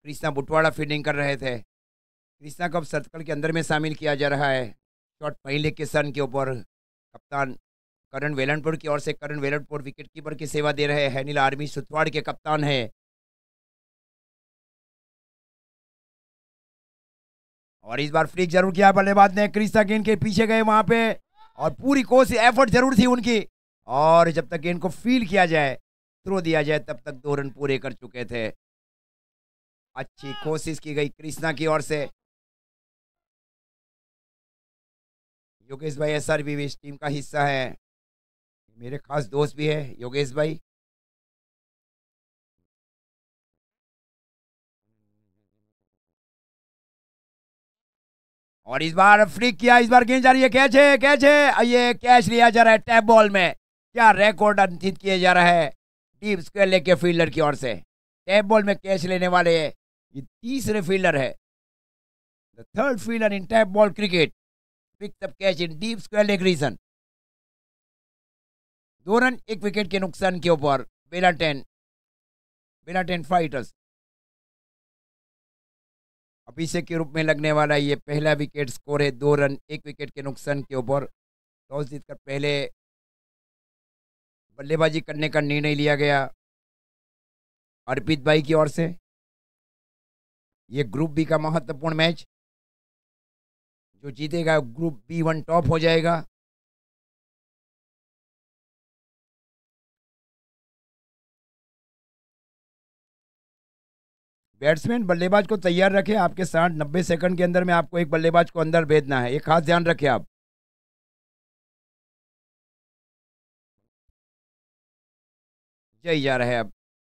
Krishna बुटवाड़ा fielding कर रहे थे। कृष्णा को अब सर्कल के अंदर में शामिल किया जा रहा है। शॉट पहले के सन के ऊपर कप्तान करण वेलनपुर की ओर से। करण वेलनपुर विकेट कीपर की सेवा दे रहे हैं, नीला आर्मी सुथवाड़ के कप्तान है। और इस बार फ्लिक जरूर किया बल्लेबाज ने, कृष्णा गेंद के पीछे गए वहां पे और पूरी कोशिश एफर्ट जरूर थी उनकी। और जब तक गेंद को फील किया जाए, थ्रो दिया जाए, तब तक 2 रन पूरे कर चुके थे। अच्छी कोशिश की गई कृष्णा की ओर से। योगेश भाई एसआर भी इस टीम का हिस्सा है, मेरे खास दोस्त भी है योगेश भाई। और इस बार फ्लिक किया, इस बार गेंद जा रही है, कैच है, कैच है, ये कैच लिया जा रहा है टैप बॉल में। क्या रिकॉर्ड अंकित किया जा रहा है डीप स्क्वायर लेग के फील्डर की ओर से। टैप बॉल में कैच लेने वाले ये तीसरे फील्डर है, the third fielder in tape ball cricket picks up catch in deep square leg region. 2 run 1 wicket के नुकसान के ऊपर बेला 10 फाइटर्स। अभिषेक के रूप में लगने वाला ये पहला विकेट स्कोर है, 2 रन 1 विकेट के नुकसान के ऊपर। टॉस जीतकर पहले बल्लेबाजी करने का निर्णय लिया गया अर्पित भाई की ओर से। ये ग्रुप बी का महत्वपूर्ण मैच, जो जीतेगा ग्रुप B1 टॉप हो जाएगा। बैट्समैन बल्लेबाज को तैयार रखें, आपके साथ 90 सेकंड के अंदर में आपको एक बल्लेबाज को अंदर भेजना है, ये खास ध्यान रखें आप। जय जा रहे हैं अब।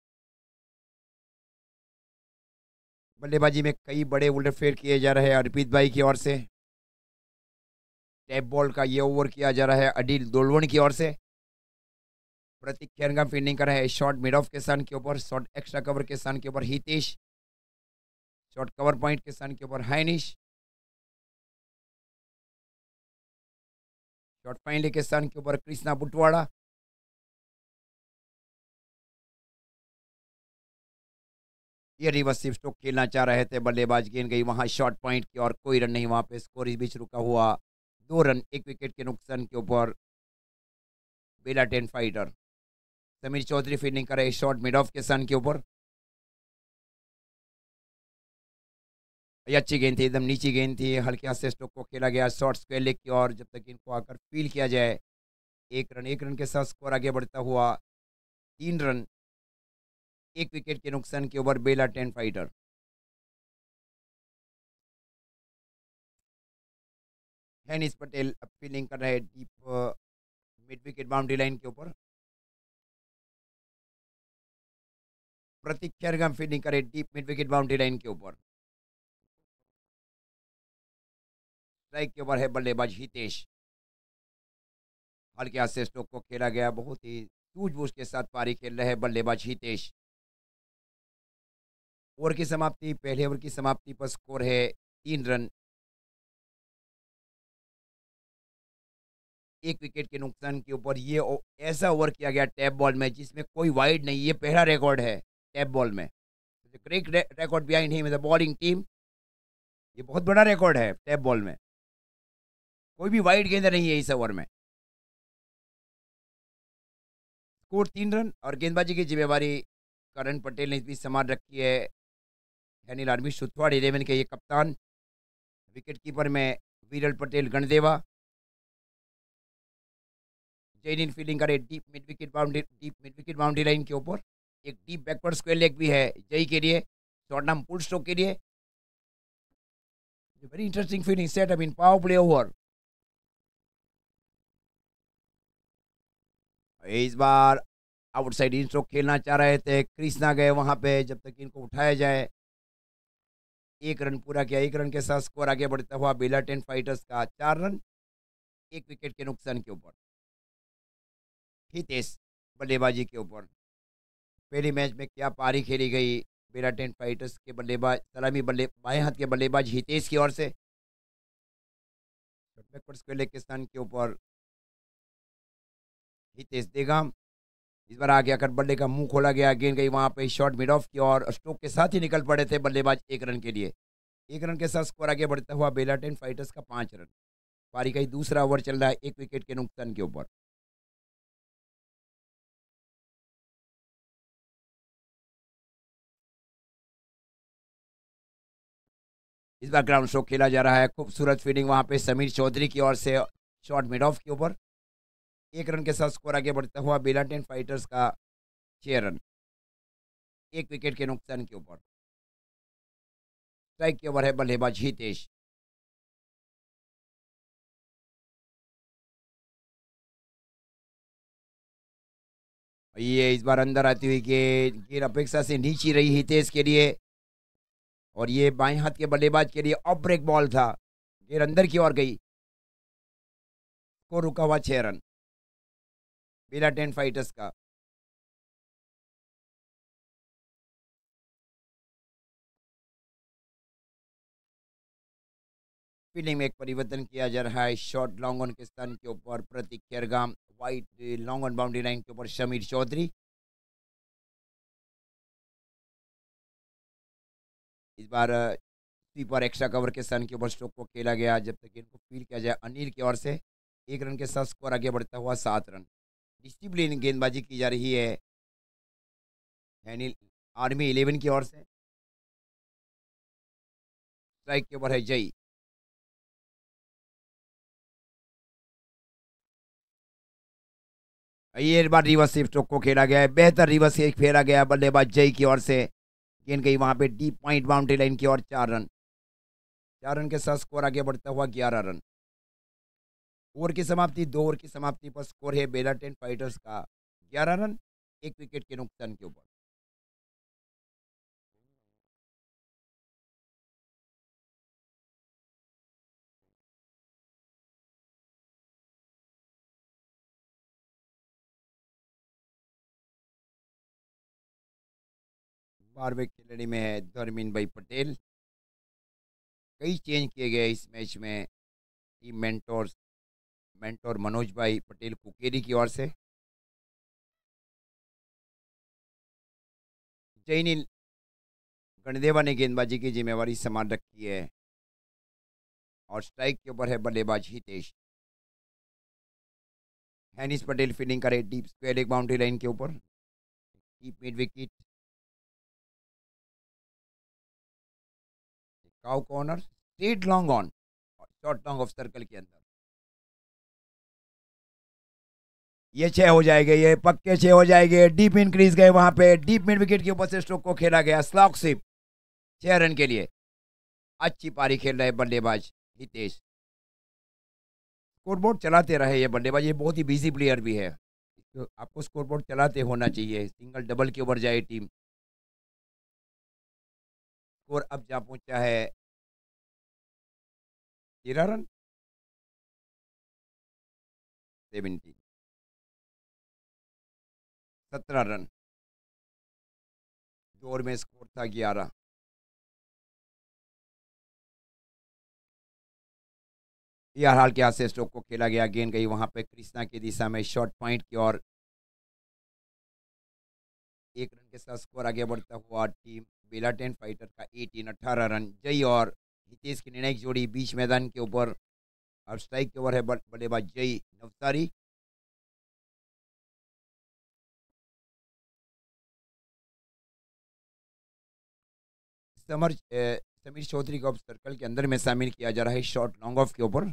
बल्लेबाजी में कई बड़े उलटफेर किए जा रहे हैं अर्पित भाई की ओर से। टैप बॉल का ये ओवर किया जा रहा है अडिल दोलवण की ओर से। प्रतीक खेरगा फील्डिंग कर रहे हैं, शॉर्ट मिड ऑफ के सन के ऊपर, शॉर्ट एक्स्ट्रा कवर के सन के ऊपर हितेश, शॉर्ट कवर पॉइंट के सन के ऊपर हाइनिश, शॉर्ट फाइनली के सन के ऊपर कृष्णा बुटवाड़ा। ये रिवर्सिव स्ट्रोक खेलना चाह रहे थे बल्लेबाज, गेंद गई वहां शॉर्ट पॉइंट की और कोई रन नहीं वहां पे, स्कोर इस बीच रुका हुआ 2 रन 1 विकेट के नुकसान के ऊपर बेला 10 फाइटर। समीर चौधरी फील्डिंग कर रहे, शॉर्ट मिड ऑफ के सन के ऊपर। ये अच्छी गेंद थी, एकदम नीची गेंद थी, हल्के हाथ से स्ट्रोक को खेला गया शॉर्ट स्क्वायर लेग की और जब तक इनको आकर फील किया जाए। 1 रन के साथ स्कोर आगे बढ़ता हुआ 3 रन 1 विकेट के नुकसान के ऊपर बेला 10 फाइटर। हैनिस पटेल अब फील्डिंग कर रहे हैं deep mid wicket boundary line के ऊपर। प्रतीक खेरगा फील्डिंग करे deep mid wicket boundary line के ऊपर। स्ट्राइक के ऊपर है बल्लेबाज हितेश, हल्के हाथ से स्ट्रोक को खेला गया, बहुत ही सूझबूझ के साथ पारी खेल रहे हैं बल्लेबाज हितेश। ओवर की समाप्ति, पहले ओवर की समाप्ति पर स्कोर है 3 रन 1 विकेट के नुकसान के ऊपर। ये ऐसा ओवर किया गया टैप बॉल में जिसमें कोई वाइड नहीं, ये पहला रिकॉर्ड है टैप बॉल में। Great record behind him the bowling team, ये बहुत बड़ा रिकॉर्ड है टैप बॉल में, कोई भी वाइड गेंद नहीं है इस ओवर में। स्कोर 3 रन और गेंदबाजी की जिम्मेवारी करण पटेल ने इस बीच संभाल रखी है, यानी आर्मी सुथवाड़ 11 के ये कप्तान। विकेट कीपर में वीरल पटेल गणदेवा। जैन फील्डिंग करे deep mid wicket boundary line के ऊपर। एक डीप बैकवर्ड स्क्वायर लेग भी है जय के लिए, शॉर्ट नाम पुल स्ट्रोक के लिए। Very interesting fielding setup in power play over. इस बार आउटसाइड इन स्ट्रोक खेलना चाह रहे थे, कृष्णा गए वहां पे, जब तक इनको उठाया जाए। 1 रन पूरा किया, 1 रन के साथ स्कोर आगे बढ़ता हुआ बेला 10 फाइटर्स का 4 रन 1 विकेट के नुकसान के ऊपर। हितेश बल्लेबाजी के ऊपर। पहले मैच में क्या पारी खेली गई बेला 10 फाइटर्स के बल्लेबाज, सलामी बाएं हाथ के बल्लेबाज हितेश की ओर से। बैकवर्ड स्क्वायर लेग के स्थान के ऊपर हितेश देगाम। इस बार आगे आकर बल्ले का मुंह खोला गया, गेंद गई वहां पे शॉर्ट मिड ऑफ की और स्ट्रोक के साथ ही निकल पड़े थे बल्लेबाज 1 रन के लिए। 1 रन के साथ स्कोर आगे बढ़ता हुआ बेलाटेन फाइटर्स का 5 रन। पारी का ही दूसरा ओवर चल रहा है 1 विकेट के नुकसान के ऊपर। इस बार ग्राउंड स्ट्रोक खेला जा रहा है, खूबसूरत फील्डिंग वहां पे समीर चौधरी की ओर से शॉर्ट मिड ऑफ के ऊपर। 1 रन के साथ स्कोर आगे बढ़ता हुआ बेलाटेन फाइटर्स का 6 रन, 1 विकेट के नुकसान के ऊपर। स्ट्राइक के ओवर है बल्लेबाज हितेश। ये इस बार अंदर आती हुई गेंद, गेंद अपेक्षा से नीची रही हितेश के लिए और ये बाएं हाथ के बल्लेबाज के लिए ऑफ ब्रेक बॉल था। गेंद अंदर की ओर गई, स्कोर रुका हुआ 6 रन बेलाटेन फाइटर्स का। फील्डिंग में एक परिवर्तन किया जा रहा है, शॉर्ट लॉन्ग ऑन के स्थान के ऊपर Prateek Khergam, wide long on boundary line के ऊपर समीर चौधरी। इस बार स्वीपर एक्स्ट्रा कवर के स्थान के ऊपर स्ट्रोक को खेला गया जब तक इनको फील किया जाए अनिल की ओर से। 1 रन के साथ स्कोर आगे बढ़ता हुआ 7 रन। डिसिप्लिन गेंदबाजी की जा रही है अनिल आर्मी 11 की ओर से। स्ट्राइक के ऊपर है जय। ये बार रिवर्स स्ट्रोक को खेला गया है, बेहतर रिवर्स फेरा गया बल्लेबाज जय की ओर से। गेंद गई वहां पे डीप पॉइंट बाउंड्री लाइन की ओर। 4 रन, 4 रन के साथ स्कोर आगे बढ़ता हुआ 11 रन। ओवर की समाप्ति, 2 ओवर की समाप्ति पर स्कोर है बेलाटेन फाइटर्स का 11 रन, 1 विकेट के नुकसान के ऊपर। बारहवें खिलाड़ी में है धर्मिन भाई पटेल। कई चेंज किए गए इस मैच में टीम मेंटोर मनोज भाई पटेल कुकेरी की ओर से। जैनी गणदेवा ने गेंदबाजी की जिम्मेवारी संभाल रखी है और स्ट्राइक के ऊपर है बल्लेबाज हितेश। हैनिस पटेल फील्डिंग करे डीप स्क्वायर एक बाउंड्री लाइन के ऊपर, deep mid wicket, cow corner, straight long on और शॉर्ट लॉन्ग ऑफ सर्कल के अंदर। ये 6 हो जाएंगे, ये पक्के 6 हो जाएंगे। डीप इंक्रीज गए वहां पे, डीप मिड विकेट के ऊपर से स्ट्रोक को खेला गया स्लॉक सिप 6 रन के लिए। अच्छी पारी खेल रहे बल्लेबाज हितेश। स्कोरबोर्ड चलाते रहे ये बल्लेबाज, ये बहुत ही बिजी प्लेयर भी है, तो आपको स्कोरबोर्ड चलाते होना चाहिए। सिंगल डबल के ऊपर जाए टीम। स्कोर अब जा पहुंचा है 13 रन, 17 रन। 2 ओवर में स्कोर था 11। यार हाल के हाथ से स्ट्रोक को खेला गया, गेंद गई वहां पे कृष्णा की दिशा में शॉर्ट पॉइंट की और 1 रन के साथ स्कोर आगे बढ़ता हुआ टीम बेलाटेन फाइटर का 18 रन। जय और हितेश की निर्णायक जोड़ी बीच मैदान के ऊपर। और स्ट्राइक के ओवर है बल्लेबाज जय नवसारी। समीर चौधरी को अब सर्कल के अंदर में शामिल किया जा रहा है शॉर्ट लॉन्ग ऑफ के ऊपर।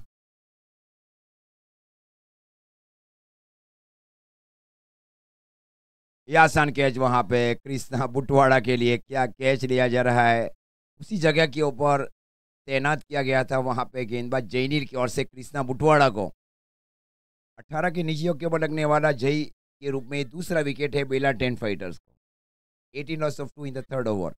ये आसान कैच वहां पे कृष्णा बुटवाड़ा के लिए, क्या कैच लिया जा रहा है। उसी जगह के ऊपर तैनात किया गया था वहां पे गेंदबाज जयनीर की ओर से कृष्णा बुटवाड़ा को। 18 के निजियों के ऊपर लगने वाला जय के रूप में दूसरा विकेट है बेला टेन फाइटर्स को। 18 loss of 2 in the third over.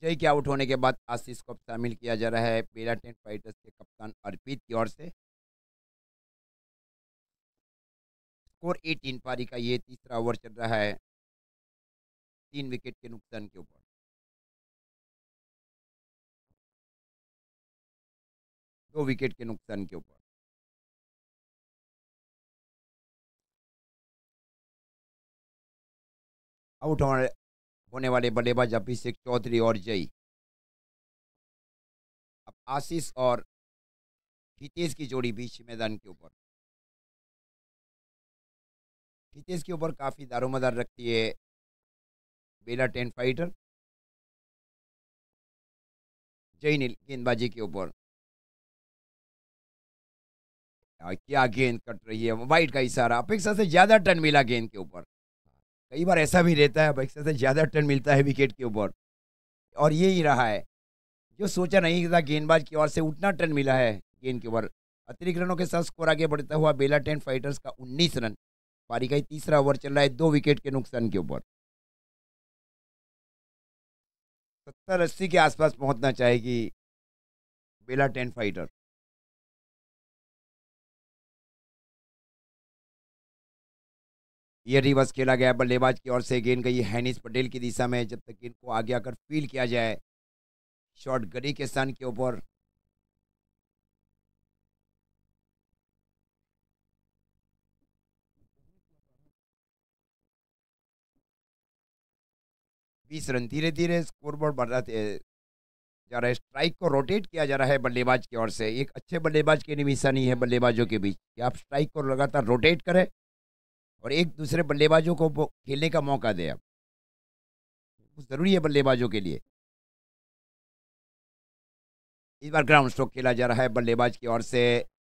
Jay के आउट होने के बाद आशीष को अब शामिल किया जा रहा है बेला टेन फाइटर्स के कप्तान अर्पित की ओर से। स्कोर 18 पारी का ये तीसरा ओवर चल रहा है 3 विकेट के नुकसान के ऊपर। 2 विकेट के नुकसान के ऊपर। आउट होने वाले बल्लेबाज अभिषेक चौधरी और जय। अब आशीष और हितेश की जोड़ी बीच मैदान के ऊपर। हितेश के ऊपर काफी दारोमदार रखती है बेला टेन फाइटर। जय नील गेंदबाजी के ऊपर। क्या गेंद कट रही है, वाइड का इशारा। अपेक्षा से ज्यादा टर्न मिला गेंद के ऊपर। कई बार ऐसा भी रहता है, अपेक्षा से ज्यादा टर्न मिलता है विकेट के ऊपर, और ये ही रहा है। जो सोचा नहीं था गेंदबाज की ओर से उतना टर्न मिला है गेंद के ऊपर। अतिरिक्त रनों के साथ स्कोर आगे बढ़ता हुआ बेला टेन फाइटर्स का 19 रन। पारी का तीसरा ओवर चल रहा है 2 विकेट के नुकसान के ऊपर। 70-80 के आसपास पहुंचना चाहेगी बेला टेन फाइटर। ये रिवर्स खेला गया बल्लेबाज की ओर से। गेंद गई हैनिस पटेल की दिशा में। जब तक गेंद को आगे आकर फील किया जाए, शॉट गड़ी के स्थान के ऊपर। बीस रन। धीरे धीरे स्कोरबोर्ड बढ़ रहा जा रहा है। स्ट्राइक को रोटेट किया जा रहा है बल्लेबाज की ओर से। एक अच्छे बल्लेबाज की निशानी है बल्लेबाजों के बीच कि आप स्ट्राइक को लगातार रोटेट करें और एक दूसरे बल्लेबाजों को खेलने का मौका दें। अब जरूरी है बल्लेबाजों के लिए। इस बार ग्राउंड स्ट्रोक खेला जा रहा है बल्लेबाज की ओर से।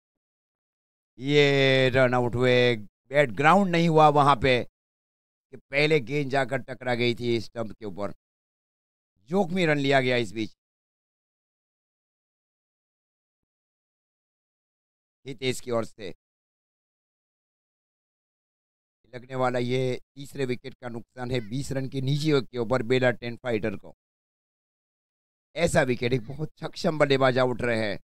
ये रन आउट हुए। बैट ग्राउंड नहीं हुआ वहां पे कि पहले गेंद जाकर टकरा गई थी स्टंप के ऊपर। जोखमी रन लिया गया इस बीच। हितेश की ओर से लगने वाला ये तीसरे विकेट का नुकसान है 20 रन के निजी के ऊपर बेला टेन फाइटर को। ऐसा विकेट, एक बहुत सक्षम बल्लेबाज आउट रहे हैं।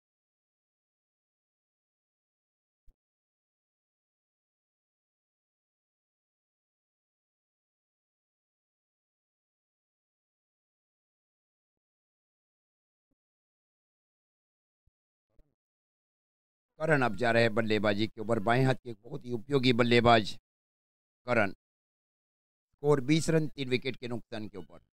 करण अब जा रहे हैं बल्लेबाजी के ऊपर। बाएं हाथ के एक बहुत ही उपयोगी बल्लेबाज करण। स्कोर 20 रन 3 विकेट के नुकसान के ऊपर।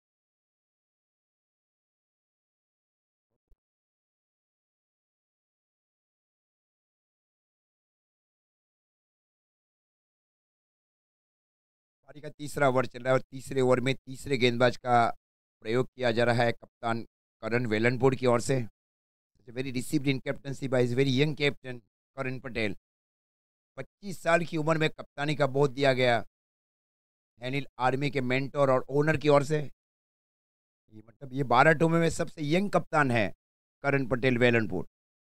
पारी का तीसरा ओवर चल रहा है और तीसरे ओवर में तीसरे गेंदबाज का प्रयोग किया जा रहा है कप्तान करण वेलनपुर की ओर से। Very received in captaincy by is very young captain Karan Patel. 25 साल की उम्र में कप्तानी का बोध दिया गया अनिल आर्मी के मेंटोर और ओनर की ओर से। ये मतलब ये 12 टूर्मे में सबसे यंग कप्तान है करण पटेल वेलनपुर।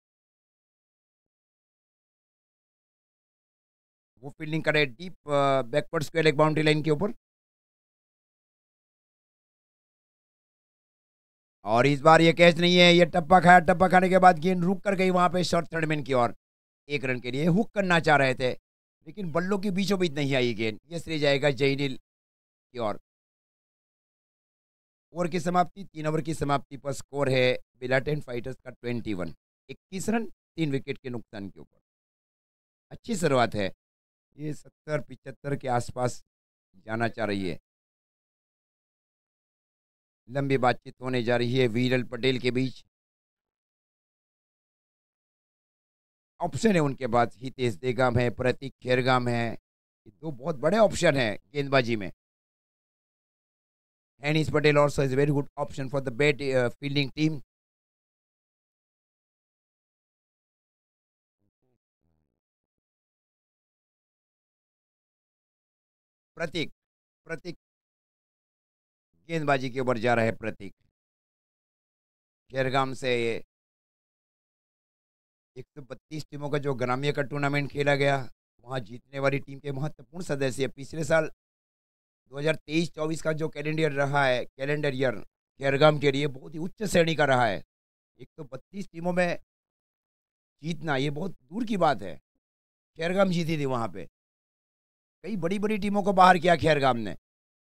वो फील्डिंग करे deep backward square leg boundary line के ऊपर। और इस बार ये कैच नहीं है, ये टप्पा खाया। टप्पा खाने के बाद गेंद रुक कर गई वहां पे शॉर्ट थर्ड मैन की ओर। 1 रन के लिए हुक करना चाह रहे थे, लेकिन बल्लों के बीचों बीच नहीं आई गेंद। ये श्रेय जाएगा जयनील की ओर। ओवर की समाप्ति 3 ओवर की समाप्ति पर स्कोर है बेला टेन फाइटर्स का 21। 21 रन 3 विकेट के नुकसान के ऊपर। अच्छी शुरुआत है। ये 70-75 के आसपास जाना चाह रही है। लंबी बातचीत होने जा रही है वीरल पटेल के बीच। ऑप्शन है उनके पास। हितेश देगाम है, प्रतीक खेरगाम है। ये 2 बहुत बड़े ऑप्शन हैं गेंदबाजी में। हैनिस Patel also is a very good option for the bat fielding team. प्रतीक प्रतीक गेंदबाजी के ऊपर जा रहा है। प्रतीक खेरगाम से 132 टीमों का जो ग्राम्य का टूर्नामेंट खेला गया, वहां जीतने वाली टीम के महत्वपूर्ण सदस्य पिछले साल 2023-24 का जो कैलेंडर रहा है, कैलेंडर ईयर खेरगाम के लिए बहुत ही उच्च श्रेणी का रहा है। एक तो 32 टीमों में जीतना ये बहुत दूर की बात है। खेरगाम जीती थी वहां पे, कई बड़ी बड़ी टीमों को बाहर किया खेरगाम ने।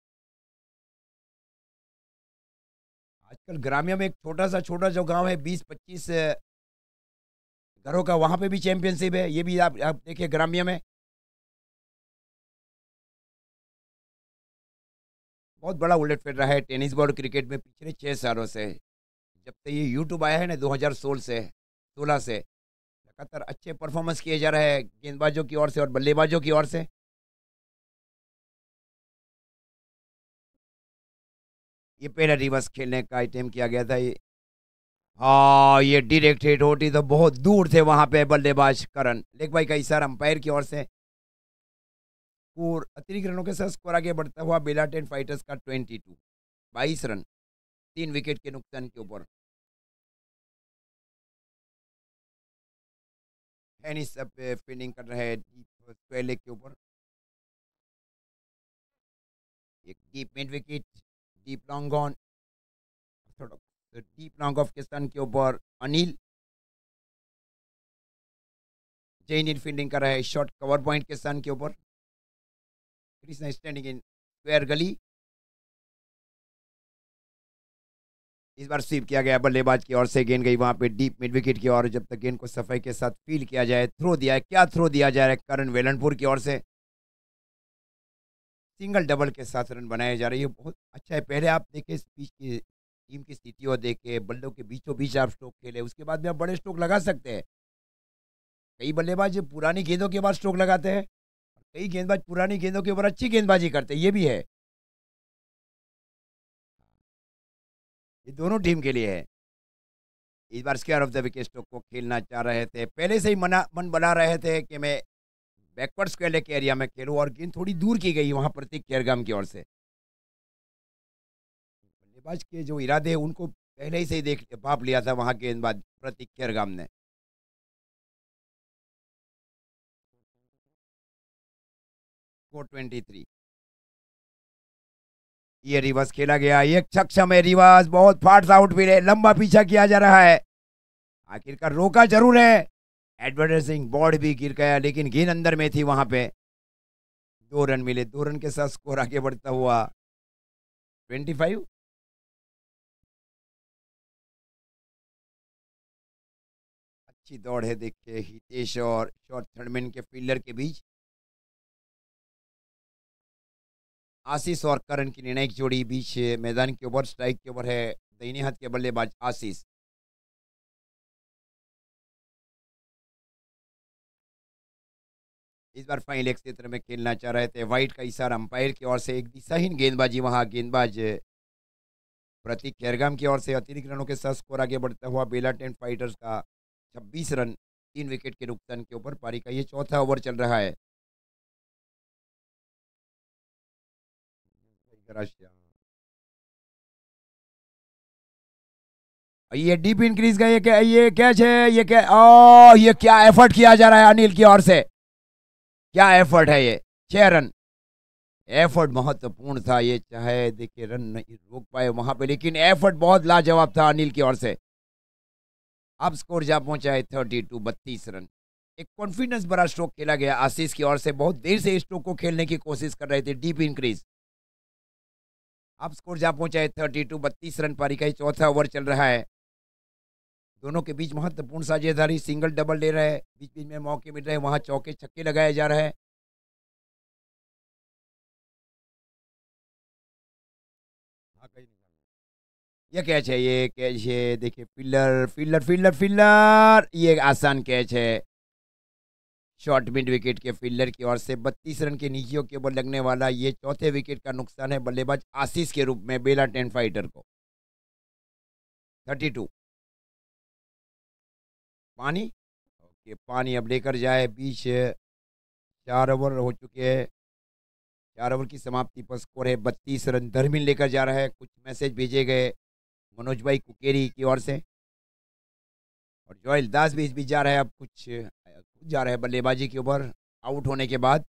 आजकल ग्राम्य में एक छोटा जो गांव है, 20-25 घरों का, वहां पे भी चैंपियनशिप है। ये भी आप देखिए ग्राम्य में बहुत बड़ा उलटफेर रहा है टेनिस बॉल क्रिकेट में पिछले 6 सालों से। जब से ये यूट्यूब आया है ना 2016 से लगातार अच्छे परफॉर्मेंस किए जा रहे हैं गेंदबाजों की ओर से और बल्लेबाजों की ओर से। ये पहला रिवर्स खेलने का आइटम किया गया था ये। हाँ, ये डायरेक्ट हिट होती तो बहुत दूर थे वहां पे बल्लेबाज करण। लेग बाई का इशारा अंपायर की ओर से। और अतिरिक्त रनों के साथ स्कोर आगे बढ़ता हुआ बेला 10 फाइटर्स का 22 रन 3 विकेट के नुकसान के ऊपर। टेनिस सब फील्डिंग कर रहे हैं पहले के ऊपर। एक deep mid wicket, deep long on, थोड़ा डीप लॉन्ग ऑफ के सन के ऊपर अनिल जैन फील्डिंग कर रहा है शॉर्ट कवर पॉइंट के सन के ऊपर। कृष्णा स्टैंडिंग इन स्क्वायर गली। इस बार स्वीप किया गया बल्लेबाज की ओर से, गेंद गई वहां पे डीप मिड विकेट की ओर। जब तक गेंद को सफाई के साथ फील किया जाए, थ्रो दिया है, क्या थ्रो दिया जा रहा है करण वेलनपुर की ओर से। सिंगल डबल के साथ रन बनाए जा रहे हैं, बहुत अच्छा है। पहले आप देखे इस बीच की टीम की स्थितियों देखे, बल्लों के बीचों बीच आप स्ट्रोक खेले, उसके बाद में आप बड़े स्ट्रोक लगा सकते हैं। कई बल्लेबाज पुरानी गेंदों के बाद स्ट्रोक लगाते हैं, कई गेंदबाज पुरानी गेंदों के ऊपर अच्छी गेंदबाजी करते हैं, ये भी है। ये दोनों टीम के लिए है। इस बार square off the wicket stroke को खेलना चाह रहे थे, पहले से ही मन बना रहे थे कि मैं बैकवर्ड स्क्वायर के एरिया में खेलूं, और गेंद थोड़ी दूर की गई वहां प्रतीक खेरगाम की ओर से। बल्लेबाज के जो इरादे हैं उनको पहले ही से ही देख भाप लिया था वहां गेंदबाज प्रतीक खेरगाम ने। 423। ये रिवर्स खेला गया, एक सक्षम है रिवर्स, बहुत फास्ट आउट भी है, लंबा पीछा किया जा रहा है। आखिरकार रोका जरूर है। एडवर्टाइजिंग बोर्ड भी गिर गया, लेकिन गेंद अंदर में थी वहां पे। 2 रन मिले, 2 रन के साथ स्कोर आगे बढ़ता हुआ 25। अच्छी दौड़ है देखिए हितेश और शॉर्ट थर्डमैन के फील्डर के बीच। आशीष और करण की निर्णायक जोड़ी बीच मैदान के ऊपर, स्ट्राइक के ऊपर है दाहिने हाथ के बल्लेबाज आशीष। इस बार फाइनल एक क्षेत्र में खेलना चाह रहे थे, वाइट का इशारा अंपायर की ओर से। एक दिशाहीन गेंदबाजी वहां गेंदबाज प्रतीक खेरगाम की ओर से। अतिरिक्त रनों के साथ स्कोर आगे बढ़ता हुआ बेला 10 फाइटर्स का 26 रन 3 विकेट के नुकसान के ऊपर। पारी का ये चौथा ओवर चल रहा है। ये डीप इंक्रीज का ये कैच है, ये क्या, ओ ये क्या एफर्ट किया जा रहा है अनिल की ओर से, क्या एफर्ट है ये। 6 रन एफर्ट महत्वपूर्ण था ये, चाहे देखिए रन नहीं रोक पाए वहां पे, लेकिन एफर्ट बहुत लाजवाब था अनिल की ओर से। अब स्कोर जा पहुंचा है 32 रन। एक कॉन्फिडेंस भरा स्ट्रोक खेला गया आशीष की ओर से, बहुत देर से स्ट्रोक को खेलने की कोशिश कर रहे थे डीप इंक्रीज। अब स्कोर जा पहुंचा है 32 रन। पारी का चौथा ओवर चल रहा है। दोनों के बीच महत्वपूर्ण साझेदारी, सिंगल डबल ले रहे हैं, बीच बीच में मौके मिल रहे हैं, वहां चौके छक्के लगाए जा रहे हैं। हाँ, कहीं नहीं। ये कैच है, ये कैच है देखिए, फिल्डर फिल्डर फिल्डर फिल्डर, ये एक आसान कैच है शॉर्ट मिड विकेट के फील्डर की ओर से। 32 रन के नीचियों के ऊपर लगने वाला ये चौथे विकेट का नुकसान है बल्लेबाज आशीष के रूप में बेला 10 फाइटर को। 32। पानी, ओके पानी अब लेकर जाए बीच। 4 ओवर हो चुके हैं, 4 ओवर की समाप्ति पर स्कोर है 32 रन। धर्मिल लेकर जा रहा है, कुछ मैसेज भेजे गए मनोज भाई कुकेरी की ओर से, और जोयल दास भी इस बीच जा रहा है। अब कुछ जा रहा है बल्लेबाजी के ऊपर आउट होने के बाद।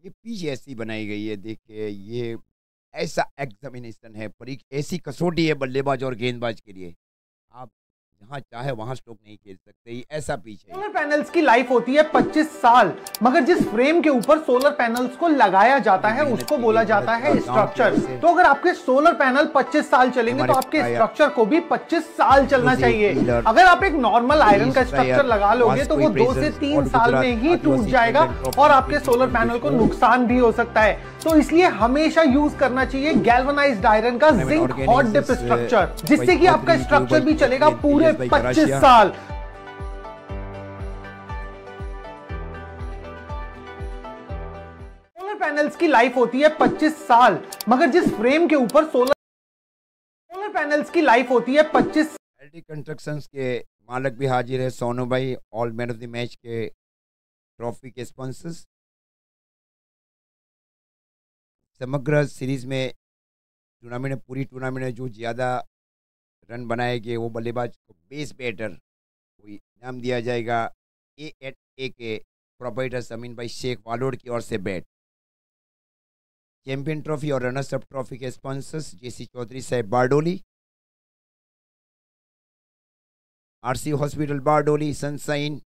ये पिच ऐसी बनाई गई है, देखिए ये ऐसा एग्जामिनेशन है, ऐसी कसौटी है बल्लेबाज और गेंदबाज के लिए, आप जहाँ चाहे वहां स्ट्रोक नहीं खेल सकते, ये ऐसा पिच है। सोलर पैनल्स की लाइफ होती है 25 साल, मगर जिस फ्रेम के ऊपर सोलर पैनल्स को लगाया जाता है उसको बोला जाता है स्ट्रक्चर। तो अगर आपके सोलर पैनल 25 साल चलेंगे तो आपके स्ट्रक्चर को भी 25 साल चलना चाहिए। अगर आप एक नॉर्मल आयरन का स्ट्रक्चर लगा लोगे तो वो 2 से 3 साल में ही टूट जाएगा और आपके सोलर पैनल को नुकसान भी हो सकता है। तो इसलिए हमेशा यूज करना चाहिए गैल्वेनाइज्ड आयरन का जिंक हॉट डिप स्ट्रक्चर, जिससे कि आपका स्ट्रक्चर भी चलेगा पूरे 25 साल। सोलर पैनल्स की लाइफ होती है 25 साल, मगर जिस फ्रेम के ऊपर सोलर पैनल्स की लाइफ होती है 25। एलटी कंस्ट्रक्शंस के मालिक भी हाजिर है, सोनू भाई, all man of the match के ट्रॉफी के स्पॉन्सर्स। समग्र सीरीज में पूरी टूर्नामेंट में जो ज़्यादा रन बनाएंगे वो बल्लेबाज को बेस बैटर को इनाम दिया जाएगा। ए के प्रोपाइटर अमीन भाई शेख वालोड की ओर से बैट। चैंपियन ट्रॉफी और रनर्स अप ट्रॉफी के sponsors J C Chaudhary sahab Bardoli, RC hospital Bardoli, sunshine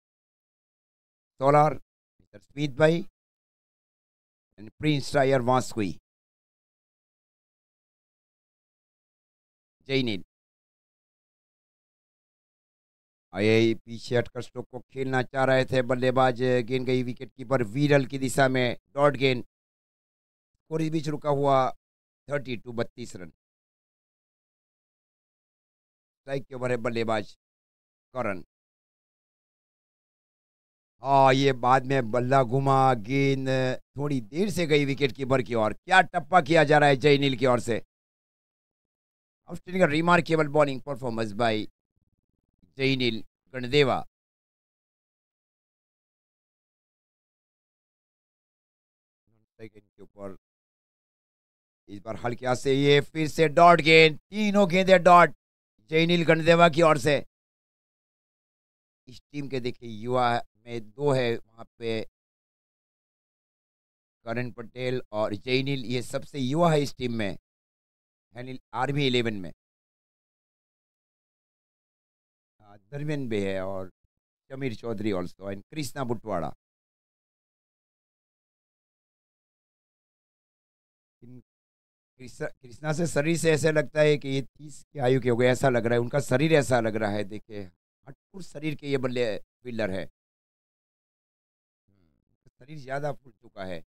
solar mister Smith भाई and prince tyre Vaskui. Jay Neel आए पीछे हटकर स्ट्रोक को खेलना चाह रहे थे बल्लेबाज, गेंद गई विकेट कीपर वीरल की दिशा में, डॉट गेंद, स्कोर इस बीच रुका हुआ 32 रन। स्ट्राइक के ओवर है बल्लेबाज करण। हाँ, ये बाद में बल्ला घुमा, गेंद थोड़ी देर से गई विकेट कीपर की ओर। क्या टप्पा किया जा रहा है जय नील की ओर से। Outstanding remarkable bowling performance by Jay Neel गणदेवा। के ऊपर इस बार हल्के से ये फिर से डॉट गेंद, तीनों गेंदे डॉट जय नील गणदेवा की ओर से। इस टीम के देखिए युवा में 2 है वहां पे, करण पटेल और जय नील, ये सबसे युवा है इस टीम में, आर्मी 11 में। दरमियान भी है और समीर चौधरी ऑल्सो एंड कृष्णा बुटवाड़ा। कृष्णा से शरीर से ऐसा लगता है कि ये 30 की आयु के हो गए, ऐसा लग रहा है उनका शरीर, ऐसा लग रहा है। देखिए हटफुट शरीर के ये बल्ले फील्डर है, शरीर ज्यादा फूल चुका है।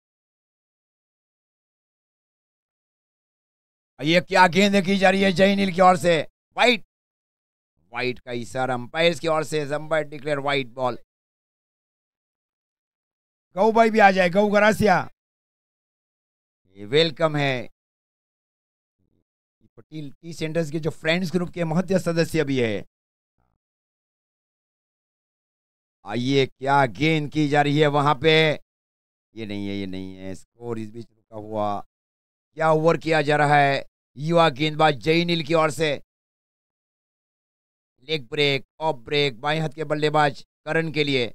ये क्या गेंद की जा रही है जय नील की ओर से, वाइट, वाइट का इशारा अंपायर की ओर से, अंपायर डिक्लेयर वाइट बॉल। गौ भाई भी आ जाए, गौ गरासिया, ये वेलकम है। पटेल टी सेंटर्स के जो फ्रेंड्स ग्रुप के महत्व सदस्य भी है। आइए क्या गेंद की जा रही है वहां पे, ये नहीं है, ये नहीं है, स्कोर इस बीच रुका हुआ। क्या ओवर किया जा रहा है युवा गेंदबाज जय नील की ओर से। लेग ब्रेक, ऑफ ब्रेक, बाएं हाथ के बल्लेबाज करण के लिए।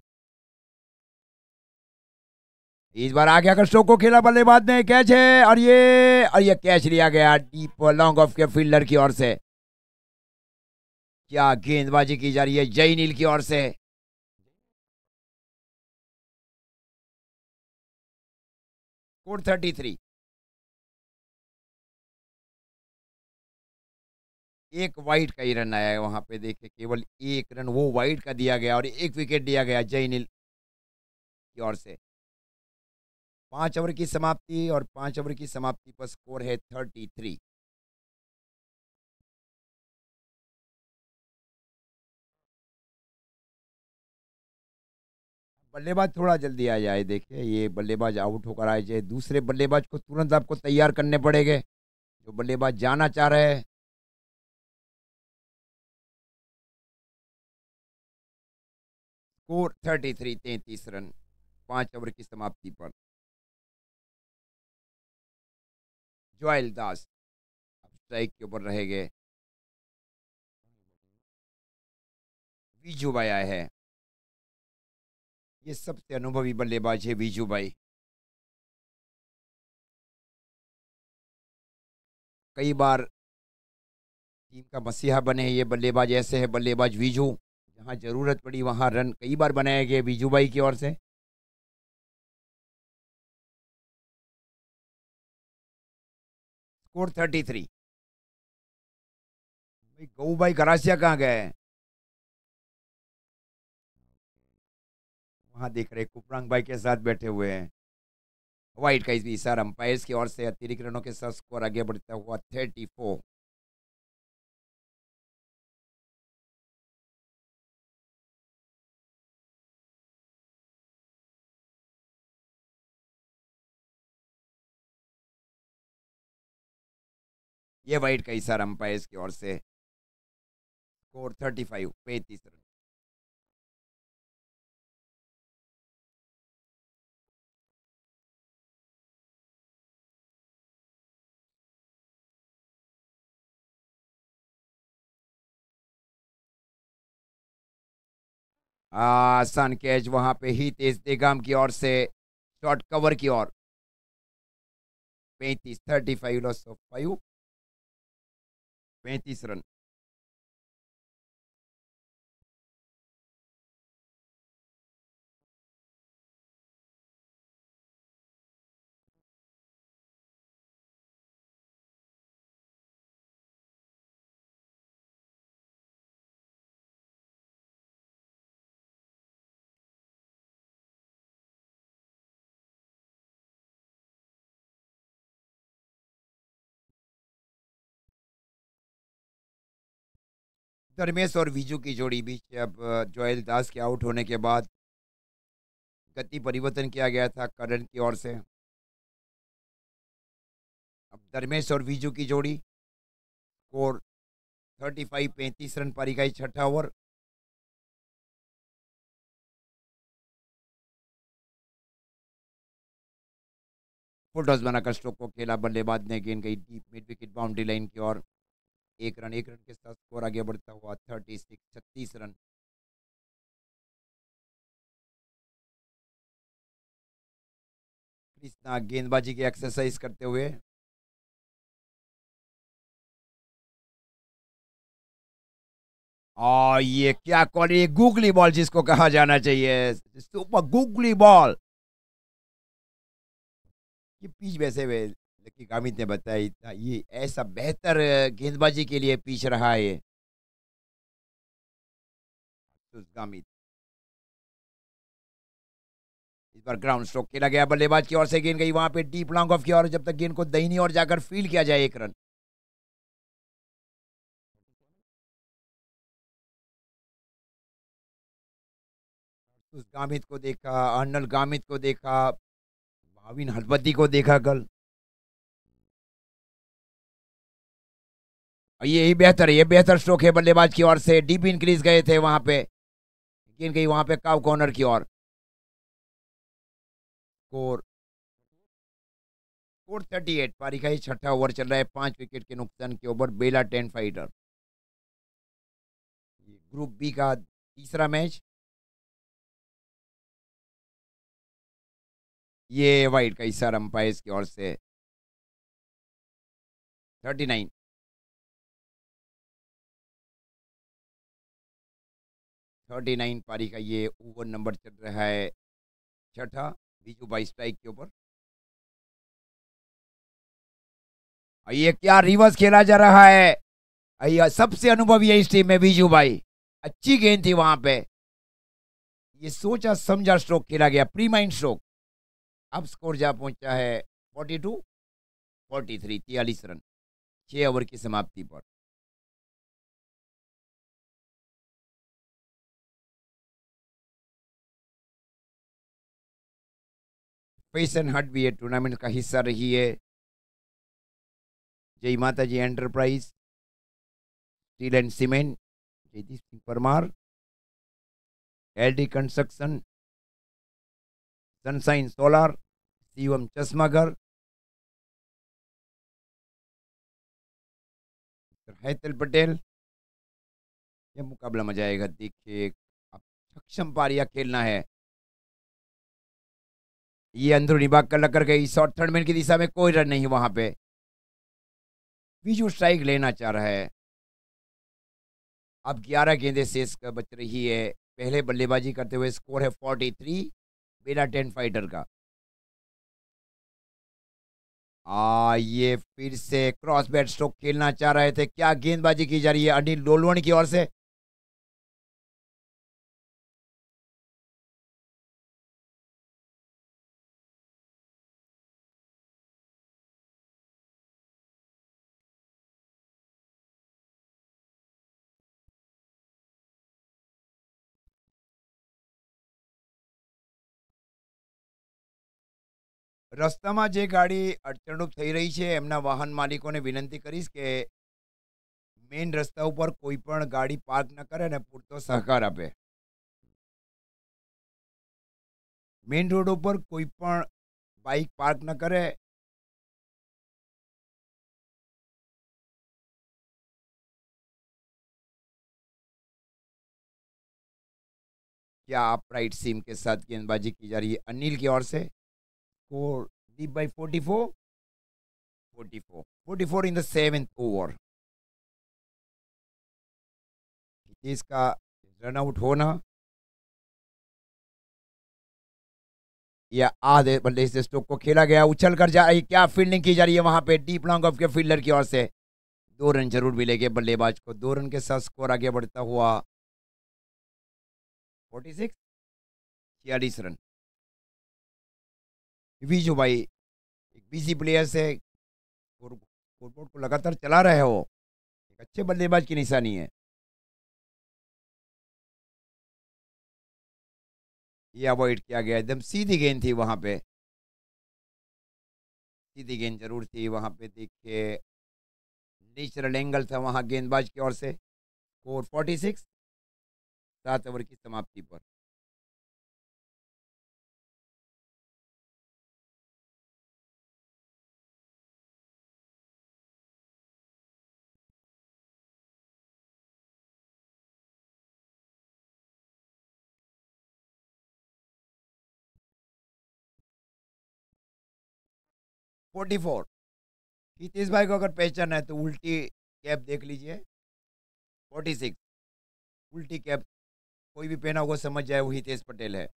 इस बार आगे आकर स्ट्रोक को खेला बल्लेबाज ने, कैच है और ये कैच लिया गया डीप लॉन्ग ऑफ के फील्डर की ओर से। क्या गेंदबाजी की जा रही है जय नील की ओर से। स्कोर 33। एक वाइड का ही रन आया है वहां पे, देखिए केवल एक रन वो वाइड का दिया गया और एक विकेट दिया गया जय नील की ओर से। 5 ओवर की समाप्ति और 5 ओवर की समाप्ति पर स्कोर है 33। बल्लेबाज थोड़ा जल्दी आ जाए, देखिए ये बल्लेबाज आउट होकर आ जाए, दूसरे बल्लेबाज को तुरंत आपको तैयार करने पड़ेंगे जो बल्लेबाज जाना चाह रहे हैं। स्कोर 33 रन 5 ओवर की समाप्ति पर। जोयल दास अब स्ट्राइक के ऊपर रहेंगे। विजू भाई आए हैं, ये सबसे अनुभवी बल्लेबाज है विजू भाई। कई बार टीम का मसीहा बने ये बल्लेबाज। ऐसे है बल्लेबाज विजू, जहां जरूरत पड़ी वहां रन कई बार बनाए गए विजू भाई की ओर से। स्कोर 33। भाई गऊ भाई गरासिया कहाँ गए? वहां देख रहे कुपरांग भाई के साथ बैठे हुए हैं। वाइट का इस सर अंपायर्स की ओर से अतिरिक्त रनों के साथ स्कोर आगे बढ़ता हुआ 34। ये वाइट का इशारा अंपायर्स की ओर से। Score 35, 35 run. आसान कैच वहां पे ही तेज देगाम की ओर से शॉर्ट कवर की ओर। 35, 35 लॉस ऑफ 5, 35 रन। धर्मेश और विजू की जोड़ी बीच अब जोएल दास के आउट होने के बाद गति परिवर्तन किया गया था करण की ओर से। अब धर्मेश और विजू की जोड़ी। स्कोर 35, 35 रन पर इकाई छठा ओवर। फुल टॉस बनाकर स्ट्रोक को खेला, बल्लेबाज ने गेंद गई deep mid wicket boundary line की ओर। एक रन के साथ स्कोर आगे बढ़ता हुआ 36, 36 रन। कृष्णा गेंदबाजी की एक्सरसाइज करते हुए। और ये क्या कॉल, ये गूगली बॉल जिसको कहा जाना चाहिए, सुपर गूगली बॉल। ये पिच वैसे लकी गामित ने बताया था, ये ऐसा बेहतर गेंदबाजी के लिए पिच रहा है ये गामित। इस बार ग्राउंड स्ट्रोक खेला गया, बल्लेबाज की ओर से गेंद गई वहां पे डीप लॉन्ग ऑफ की ओर, जब तक गेंद को दाहिनी ओर जाकर फील्ड किया जाए 1 रन। गामित को देखा, अर्नल गामित को देखा, भाविन हलबद्दी को देखा कल। यही बेहतर है, ये बेहतर स्ट्रोक है बल्लेबाज की ओर से। डीप इंक्रीज गए थे वहां पे, गेंद गई वहां पे काव कॉर्नर की ओर। स्कोर 38, पारी का ही छठा ओवर चल रहा है। 5 विकेट के नुकसान के over Bela 10 fighter. Group B का तीसरा मैच। ये वाइट का इशारा अंपायर्स की ओर से। 39, 39 पारी का ये ओवर नंबर चल रहा है छठा, बीजू बाई स्ट्राइक के ऊपर। ये क्या रिवर्स खेला जा रहा है। ये सबसे अनुभवी है इस टीम में बीजू भाई। अच्छी गेंद थी वहां पे, ये सोचा समझा स्ट्रोक खेला गया, प्री माइंड स्ट्रोक। अब स्कोर जा पहुंचा है 42, 43, 43 रन 6 ओवर की समाप्ति पर। फैशन हट भी है टूर्नामेंट का हिस्सा रही है। Jai Mata ji enterprise, steel and cement, Jaydeep Singh Parmar, LD construction, sunshine solar, Shivam Chashmagar, Hetal Patel. यह मुकाबला मजा आएगा, देखिए अब सक्षम पारिया खेलना है। ये अंदरूनी भाग कर लग कर गई, शॉर्ट थर्ड मैन की दिशा में कोई रन नहीं वहां पे। बीजू स्ट्राइक लेना चाह रहा है। अब 11 गेंदें शेष का बच रही है। पहले बल्लेबाजी करते हुए स्कोर है 43 बिना 10 फाइटर का। ये फिर से क्रॉस बैट स्ट्रोक खेलना चाह रहे थे। क्या गेंदबाजी की जा रही है अनिल डोलवन की ओर से। રસ્તામાં જે ગાડી અડચણરૂપ થઈ રહી છે એમના વાહન માલિકોને વિનંતી કરીશ કે મેઇન રસ્તા ઉપર કોઈ પણ ગાડી પાર્ક ન કરે અને પૂરતો સહકાર આપે। મેઇન રોડ ઉપર કોઈ પણ બાઇક પાર્ક ન કરે। क्या अपराइट सीम के साथ गेंदबाजी की जा रही है अनिल की ओर से। Score deep by 44 in the 7th over. इसका रन आउट होना या आधे बल्ले से स्ट्रोक को खेला गया, उछल कर जा रही। क्या फील्डिंग की जा रही है वहां पे डीप लॉन्ग ऑफ के फील्डर की ओर से। 2 रन जरूर मिलेंगे बल्लेबाज को। 2 रन के साथ स्कोर आगे बढ़ता हुआ 46 रन। विजू भाई एक बिजी प्लेयर से स्कोरबोर्ड को लगातार चला रहे हो, एक अच्छे बल्लेबाज की निशानी है। ये अवॉइड किया गया। एकदम सीधी गेंद थी वहां पे, सीधी गेंद जरूर थी वहां पे। देखिए नेचुरल एंगल था वहां गेंदबाज की ओर से। स्कोर 46 7 ओवर की समाप्ति पर। Forty four. हितेश भाई को अगर पहचान है तो उल्टी कैप देख लीजिए। 46 उल्टी कैप कोई भी पहना होगा समझ जाए वो हितेश पटेल है।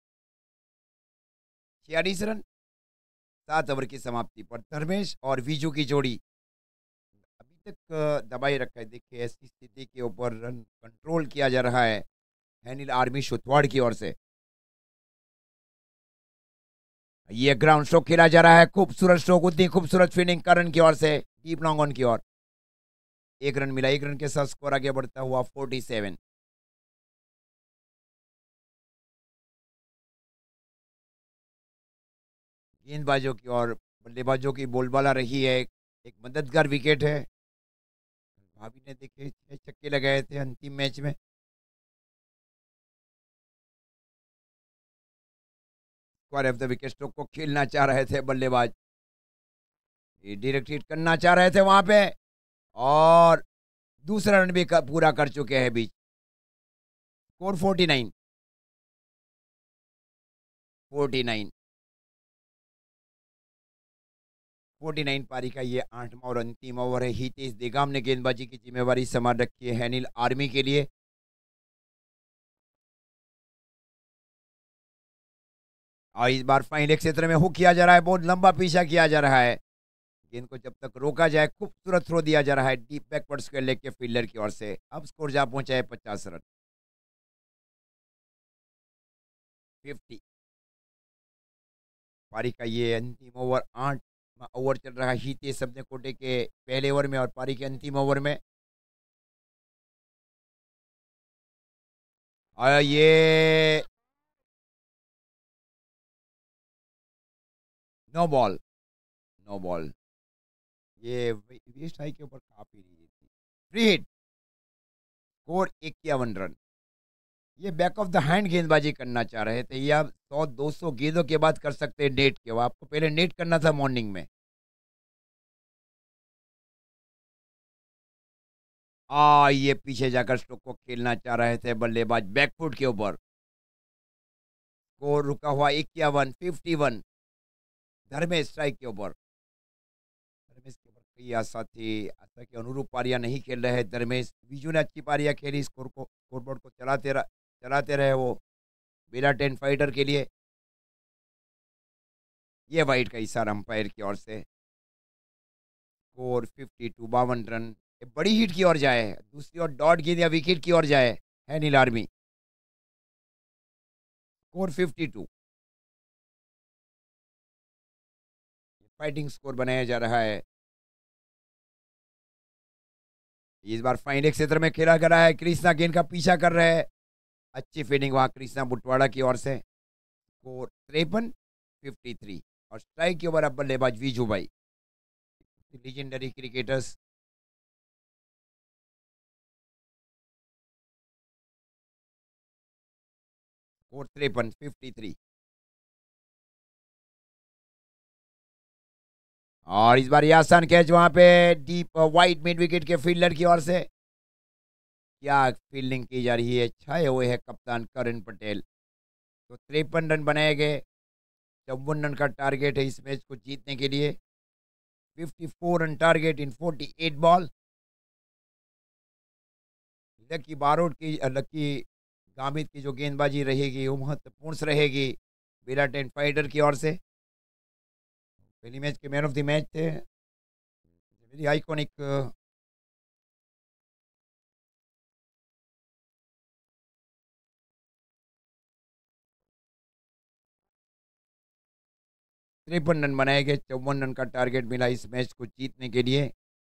46 रन 7 ओवर की समाप्ति पर। धर्मेश और विजू की जोड़ी अभी तक दबाई रखा है। देखिए ऐसी स्थिति के ऊपर रन कंट्रोल किया जा रहा है हैनिल आर्मी शुथवाड़ की ओर से। ये ग्राउंड स्ट्रोक खेला जा रहा है। खूबसूरत स्ट्रोक, उतनी खूबसूरत फील्डिंग करण की ओर से डीप लॉन्ग ऑन की ओर। 1 रन मिला। 1 रन के साथ स्कोर आगे बढ़ता हुआ 47। गेंदबाजों की और बल्लेबाजों की बोलबाला रही है। एक मददगार विकेट है। भाभी ने देखे 6 छक्के लगाए थे अंतिम मैच में। Square off the wicket stroke को खेलना चाह रहे थे बल्लेबाज। डायरेक्ट हिट करना चाह रहे थे वहां पे और दूसरा रन भी पूरा कर चुके हैं बीच। स्कोर 49 पारी का ये 8वां और अंतिम ओवर है। हितेश देगाम ने गेंदबाजी की जिम्मेवारी संभाल रखी है हैनिल आर्मी के लिए। और इस बार फाइनल क्षेत्र में हुक किया जा रहा है। बहुत लंबा पीछा किया जा रहा है। गेंद को जब तक रोका जाए खूबसूरत थ्रो दिया जा रहा है डीप बैकवर्ड स्क्वायर लेग के फील्डर की ओर से। अब स्कोर जा पहुंचा है 50 रन। 50 पारी का ये अंतिम ओवर 8 ओवर चल रहा है हितेश अपने कोटे के पहले ओवर में और पारी के अंतिम ओवर में। और ये नो बॉल ये वेस्ट हाई के ऊपर काफी नहीं थी। Free hit. Score 51 run. ये बैक ऑफ द हैंड गेंदबाजी करना चाह रहे थे। ये आप 100-200 गेंदों के बाद कर सकते हैं नेट के। आपको पहले नेट करना था मॉर्निंग में। ये पीछे जाकर स्ट्रोक को खेलना चाह रहे थे बल्लेबाज बैकफुट के ऊपर। स्कोर रुका हुआ 51 धर्मेश स्ट्राइक के ऊपर। धर्मेश के ऊपर कई आशा थी, आशा के अनुरूप पारियां नहीं खेल रहे हैं धर्मेश। विजू ने अच्छी पारियां खेली, स्कोरबोर्ड को चलाते रहे वो बिना 10 फाइटर के लिए। ये वाइड का इशारा अंपायर की ओर से। Score 52, 52 run. ये बड़ी हिट की ओर जाए, दूसरी ओर डॉट गेंद या विकेट की ओर जाए है Neel army. Score 52, fighting score बनाया जा रहा है। इस बार फाइनल क्षेत्र में खेला कर रहा है, कृष्णा गेंद का पीछा कर रहे हैं। अच्छी फील्डिंग वहां कृष्णा बुटवाड़ा की ओर से। स्कोर 53, 53 और स्ट्राइक के ओवर अब बल्लेबाज विजू भाई, लीजेंडरी क्रिकेटर्स। स्कोर 53, 53। और इस बार ये आसान कैच वहां पे डीप वाइड मिड विकेट के फील्डर की ओर से। क्या फील्डिंग की जा रही है, छाए हुए है कप्तान करण पटेल। तो 53 रन बनाए गए, 54 रन का टारगेट है इस मैच को जीतने के लिए। 54 run target in 48 ball. Lucky Gamit की जो गेंदबाजी रहेगी वो महत्वपूर्ण रहेगी बिना 10 फाइटर की ओर से। पहली मैच के मैन ऑफ द मैच थे, वेरी आइकॉनिक। 53 रन बनाए गए, 54 रन का टारगेट मिला इस मैच को जीतने के लिए।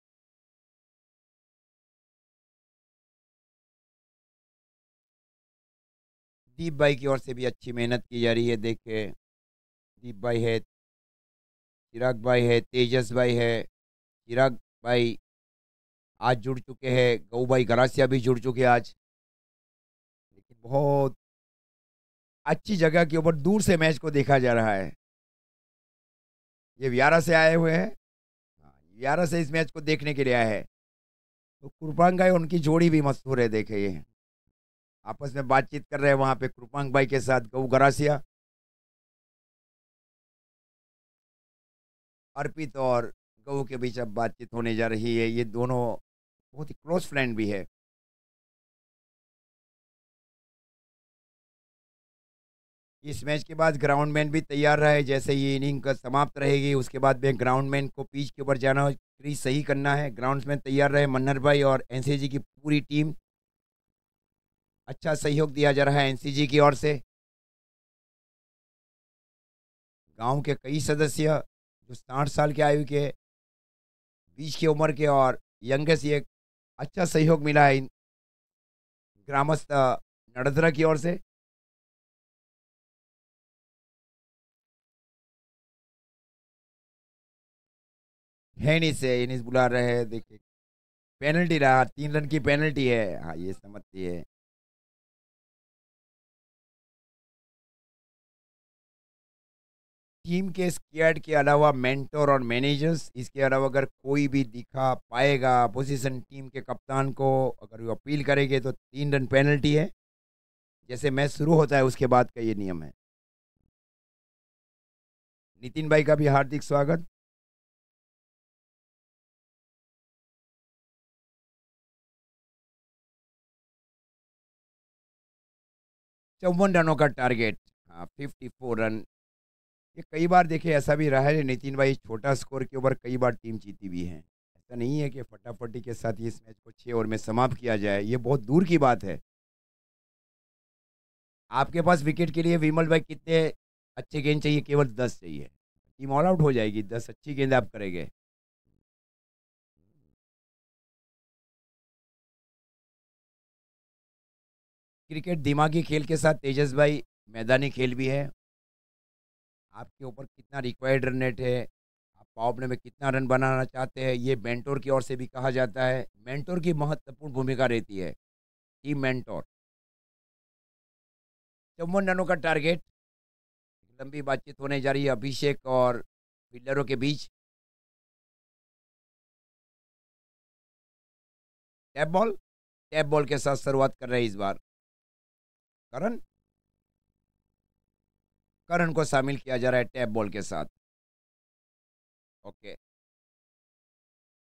दीप भाई की ओर से भी अच्छी मेहनत की जा रही है। देखिए दीप भाई है, चिराग भाई है, तेजस भाई है। चिराग भाई आज जुड़ चुके हैं, गऊ भाई गरासिया भी जुड़ चुके हैं आज। लेकिन बहुत अच्छी जगह के ऊपर दूर से मैच को देखा जा रहा है। ये वियारा से आए हुए हैं, वियारा से इस मैच को देखने के लिए आए हैं। तो कुरपांग भाई उनकी जोड़ी भी मशहूर है, देखे ये आपस में बातचीत कर रहे हैं वहां पे कुरपांग भाई के साथ गऊ गरासिया। अर्पित और गऊ के बीच अब बातचीत होने जा रही है। ये दोनों बहुत ही क्लोज फ्रेंड भी है। इस मैच के बाद ग्राउंडमैन भी तैयार रहे, जैसे ये इनिंग का समाप्त रहेगी उसके बाद में ग्राउंडमैन को पिच के ऊपर जाना, क्रीज सही करना है। ग्राउंडमैन तैयार रहे, मन्नर भाई और एनसीजी की पूरी टीम। अच्छा सहयोग दिया जा रहा है एनसीजी की ओर से। गांव के कई सदस्य जो 60 साल के आयु के, 20 की उम्र के और यंगेस्ट, ये अच्छा सहयोग मिला है इन ग्रामस्थ नड़दरा की ओर से। है नहीं से इनिंग्स बुला रहे हैं, देखिए पेनल्टी रहा, 3 रन की पेनल्टी है। हाँ ये समझती है। टीम के स्क्वाड के अलावा मेंटर और मैनेजर्स, इसके अलावा अगर कोई भी दिखा पाएगा अपोजिशन टीम के कप्तान को, अगर वो अपील करेंगे तो 3 रन पेनल्टी है। जैसे मैच शुरू होता है उसके बाद का ये नियम है। नितिन भाई का भी हार्दिक स्वागत। चौवन रनों का टारगेट, हाँ 54 रन। ये कई बार देखे ऐसा भी रहा है नितिन भाई, छोटा स्कोर के ऊपर कई बार टीम जीती भी है। ऐसा नहीं है कि फटाफटी के साथ ही इस मैच को 6 ओवर में समाप्त किया जाए, ये बहुत दूर की बात है। आपके पास विकेट के लिए विमल भाई कितने अच्छे गेंद चाहिए? केवल 10 चाहिए, टीम ऑल आउट हो जाएगी। 10 अच्छी गेंद आप करेंगे। क्रिकेट दिमागी खेल के साथ तेजस भाई मैदानी खेल भी है। आपके ऊपर कितना रिक्वायर्ड रन रेट है, आप पावर प्ले में कितना रन बनाना चाहते हैं, ये मेंटोर की ओर से भी कहा जाता है। मेंटोर की महत्वपूर्ण भूमिका रहती है, टीम मेंटोर। 54 रनों का टारगेट। लंबी बातचीत होने जा रही है अभिषेक और फील्डरों के बीच। टैप बॉल के साथ शुरुआत कर रहे हैं इस बार करण। करण को शामिल किया जा रहा है टैप बॉल के साथ। ओके,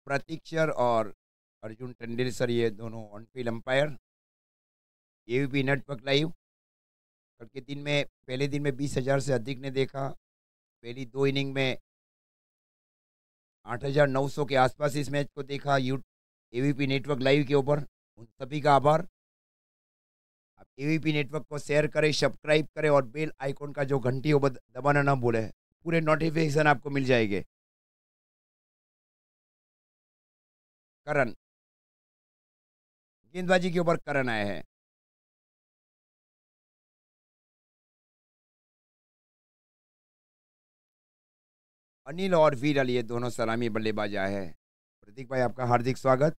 प्रतीक सर और अर्जुन टंडेल सर, ये दोनों on field umpire. AVP network live. कल के दिन में पहले दिन में 20,000 से अधिक ने देखा। पहली 2 इनिंग में 8,900 के आसपास इस मैच को देखा एवीपी नेटवर्क लाइव के ऊपर। उन सभी का आभार। आप एवीपी नेटवर्क को शेयर करें, सब्सक्राइब करें और बेल आइकॉन का जो घंटी हो दबाना ना भूलें। पूरे नोटिफिकेशन आपको मिल जाएंगे। करण, गेंदबाजी के ऊपर करण आए हैं। अनिल और वीरल, ये दोनों सलामी बल्लेबाज आए हैं। प्रतीक भाई, आपका हार्दिक स्वागत।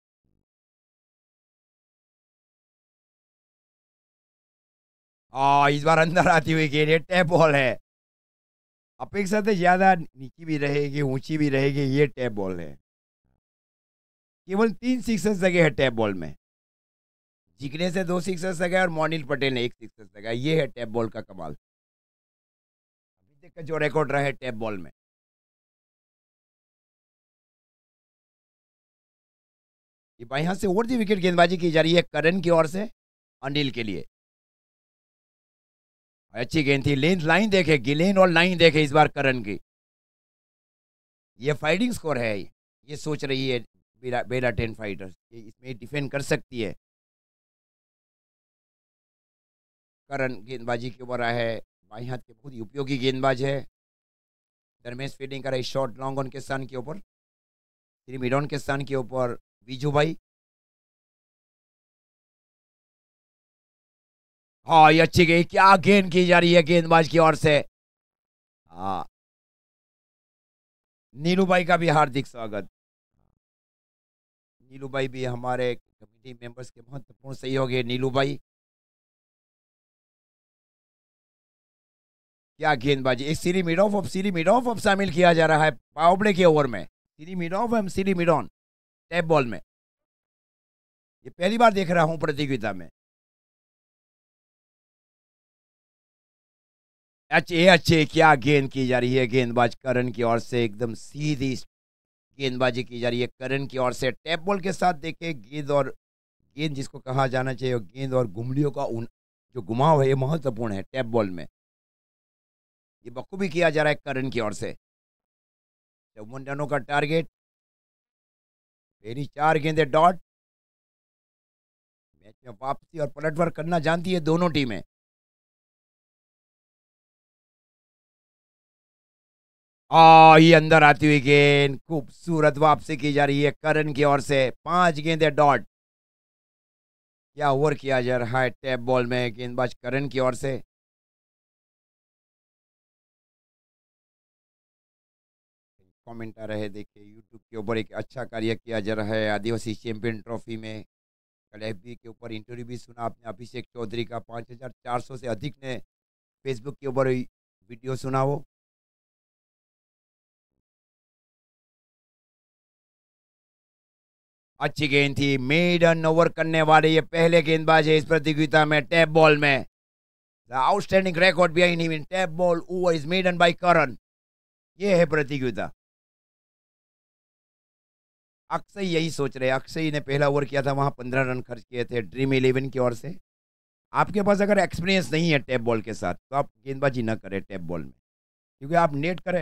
इस बार अंदर आती हुई गेंद, ये टैप बॉल है। अपेक्षा से ज्यादा नीची भी रहेगी, ऊंची भी रहेगी, ये टैप बॉल है। केवल 3 सिक्सर्स लगे हैं टैप बॉल में। जिगने से 2 सिक्सर्स लगे और मोनिल पटेल ने 1 सिक्सर्स लगा। ये है टैप बॉल का कमाल। अभी तक का जो रिकॉर्ड रहा है टैप बॉल में। ये बाई हाथ से उड़ती विकेट गेंदबाजी की जा रही है करण की ओर से अनिल के लिए। अच्छी गेंद थी। लेंथ लाइन देखे, गिलेन और लाइन देखे इस बार करण की। ये फाइटिंग स्कोर है। ये सोच रही है बेला 10 फाइटर्स, ये इसमें डिफेंड कर सकती है। करण गेंदबाजी के ऊपर आया है। बाई हाथ के बहुत ही उपयोगी गेंदबाज है। धर्मेश फील्डिंग कर रही, शॉर्ट लॉन्ग ऑन के स्थान के ऊपर, श्री मिडॉन के स्थान के ऊपर बीजू भाई। हाँ, ये अच्छी गई। क्या गेंद की जा रही है गेंदबाज की ओर से। हाँ, नीलू भाई का भी हार्दिक स्वागत। नीलू भाई भी हमारे कमेटी मेंबर्स के महत्वपूर्ण सहयोगी है। नीलू भाई, क्या गेंदबाजी। एक सीरी मिडॉफ अब शामिल किया जा रहा है पावड़े के ओवर में। सीरी मिडॉफ एम सीरी मिडॉन टैप बॉल में। ये पहली बार देख रहा हूं प्रतियोगिता में। अच्छे अच्छे, क्या गेंद की जा रही है गेंदबाज करण की ओर से। एकदम सीधी गेंदबाजी की जा रही है करण की ओर से। टैप बॉल के साथ देखे गेंद जिसको कहा जाना चाहिए, गेंद और घुमलियों का जो घुमाव है, ये महत्वपूर्ण है टैप बॉल में। ये बखूबी किया जा रहा है करण की ओर से। 54 रनों का टारगेट। पहली 4 गेंदे डॉट। मैच में वापसी और पलटवार करना जानती है दोनों टीमें। ये अंदर आती हुई गेंद, खूबसूरत वापसी की जा रही है करण की ओर से। 5 गेंदे डॉट। क्या ओवर किया जा रहा है टैप बॉल में गेंदबाज करण की ओर से। कमेंट आ रहे हैं, देखिए यूट्यूब के ऊपर एक अच्छा कार्य किया जा रहा है आदिवासी चैंपियन ट्रॉफी में। कल एफबी के ऊपर इंटरव्यू भी सुना आपने अभिषेक चौधरी का। 5,400 से अधिक ने फेसबुक के ऊपर वीडियो सुना वो। अच्छी गेंद थी। मेडन ओवर करने वाले ये पहले गेंदबाज है इस प्रतियोगिता में टैप बॉल में। Outstanding record behind him in tape ball over is maiden by Karan. ये है प्रतियोगिता। अक्षय यही सोच रहे हैं। अक्षय ने पहला ओवर किया था, वहां 15 रन खर्च किए थे ड्रीम 11 की ओर से। आपके पास अगर एक्सपीरियंस नहीं है टैप बॉल के साथ, तो आप गेंदबाजी ना करें टैप बॉल में, क्योंकि आप नेट करें।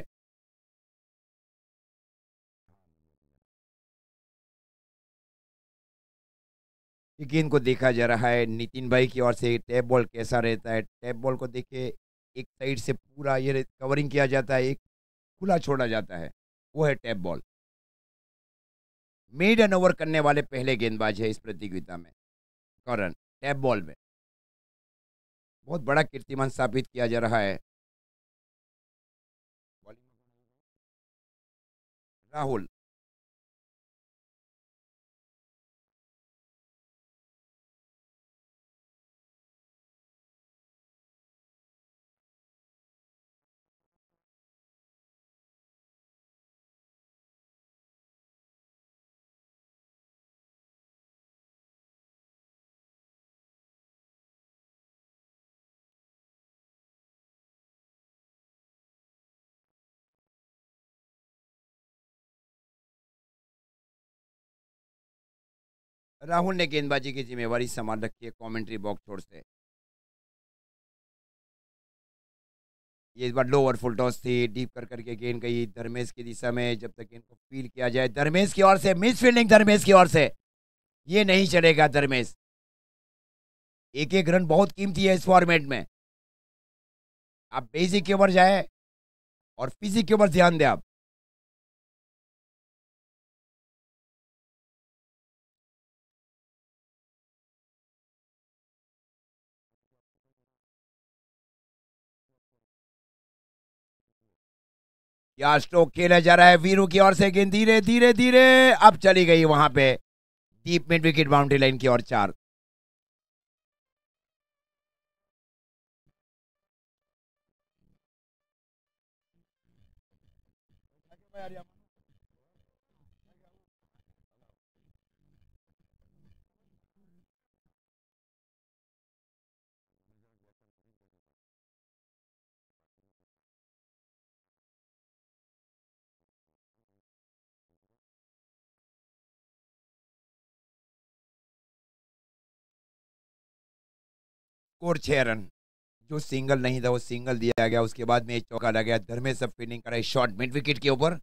ये गेंद को देखा जा रहा है नितिन भाई की ओर से। टैप बॉल कैसा रहता है, टैप बॉल को देखिए, एक साइड से पूरा ये कवरिंग किया जाता है, एक खुला छोड़ा जाता है, वो है टैप बॉल। मेडन ओवर करने वाले पहले गेंदबाज है इस प्रतियोगिता में करण टैप बॉल में। बहुत बड़ा कीर्तिमान स्थापित किया जा रहा है। राहुल, राहुल ने गेंदबाजी की जिम्मेवारी संभाल रखी है कमेंट्री बॉक्स छोड़ से। ये इस बार लोअर फुल टॉस थी, डीप कर करके गेंद गई धर्मेश की दिशा में। जब तक गेंद को फील किया जाए, धर्मेश की ओर से मिस फील्डिंग, धर्मेश की ओर से, ये नहीं चलेगा धर्मेश। एक एक रन बहुत कीमती है इस फॉर्मेट में। आप बेसिक के ऊपर जाए और फिजिक के ऊपर ध्यान दें आप। क्या स्ट्रोक खेला जा रहा है वीरू की ओर से। गेंद धीरे धीरे धीरे अब चली गई वहां पे deep mid wicket boundary line की ओर 4। Score 6 run. जो सिंगल नहीं था वो सिंगल दिया गया, उसके बाद में एक चौका लगा गया। धर्मेश सब फील्डिंग कराई शॉर्ट मिड विकेट के ऊपर।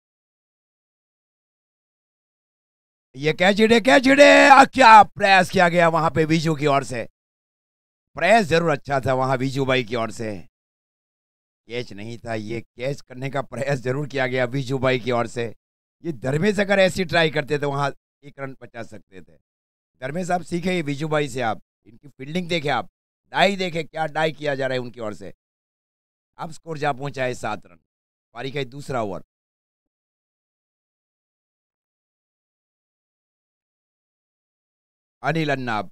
ये कैच हिटे, कैच हिटे, क्या प्रयास किया गया वहां पे विजू की ओर से। प्रयास जरूर अच्छा था वहां विजू भाई की ओर से। कैच नहीं था, ये कैच करने का प्रयास जरूर किया गया विजू भाई की ओर से। ये धर्मेश अगर ऐसी ट्राई करते तो वहां 1 रन बचा सकते थे। धर्मेश आप सीखे विजू भाई से, आप इनकी फील्डिंग देखे, आप डाई देखे, क्या डाई किया जा रहा है उनकी ओर से। अब स्कोर जा पहुंचा है 7 रन। पारी का दूसरा ओवर। अनिल अन्नाब,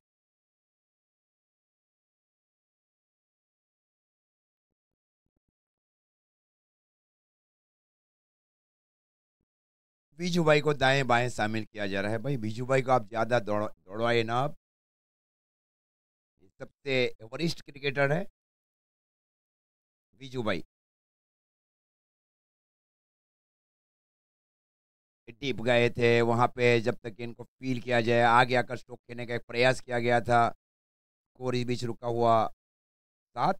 बीजू भाई को दाएं बाएं शामिल किया जा रहा है। भाई बीजू भाई को आप ज्यादा दौड़वाए ना। आप सबसे वरिष्ठ क्रिकेटर है बीजू भाई। टिप गए थे वहां पे, जब तक इनको फील किया जाए आगे आकर स्ट्रोक खेलने का एक प्रयास किया गया था। स्कोर इस बीच रुका हुआ 7।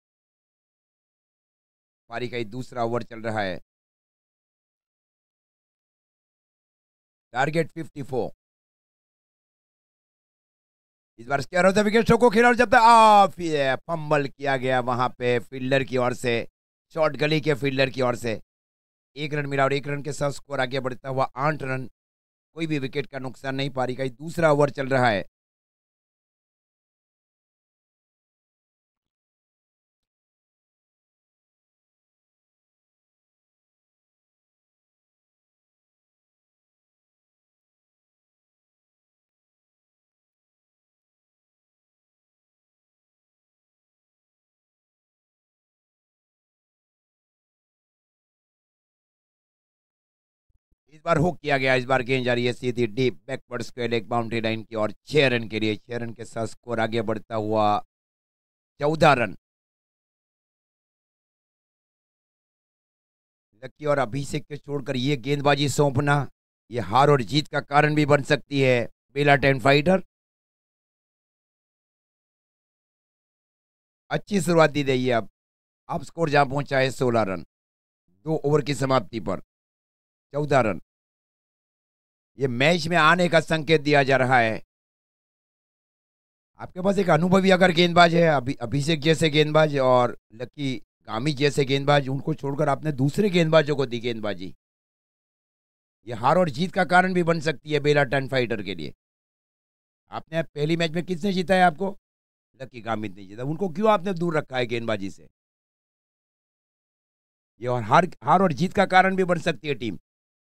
पारी का दूसरा ओवर चल रहा है। टारगेट 54। इस बार स्केयर होता विकेट को खेला और जब तक फंबल किया गया वहां पे फील्डर की ओर से, शॉर्ट गली के फील्डर की ओर से। 1 रन मिला और 1 रन के साथ स्कोर आगे बढ़ता हुआ 8 रन। कोई भी विकेट का नुकसान नहीं। पारी का दूसरा ओवर चल रहा है। इस बार हुक किया गया। इस बार गेंद जा रही है सीधी deep backward square leg boundary line की और 6 रन के लिए। 6 रन के साथ स्कोर आगे बढ़ता हुआ 14 रन। लकी और अभिषेक के छोड़कर ये गेंदबाजी सौंपना, ये हार और जीत का कारण भी बन सकती है बेला 10 फाइटर। अच्छी शुरुआत दी गई है। अब स्कोर जहां पहुंचा है 16 रन। 2 ओवर की समाप्ति पर 14 रन। ये मैच में आने का संकेत दिया जा रहा है। आपके पास एक अनुभवी अगर गेंदबाज है, अभिषेक जैसे गेंदबाज और लकी गामी जैसे गेंदबाज, उनको छोड़कर आपने दूसरे गेंदबाजों को दी गेंदबाजी, ये हार और जीत का कारण भी बन सकती है बेला 10 फाइटर के लिए। आपने पहली मैच में किसने जीता है आपको? लकी गामित ने जीता। उनको क्यों आपने दूर रखा है गेंदबाजी से? ये और हार और जीत का कारण भी बन सकती है टीम।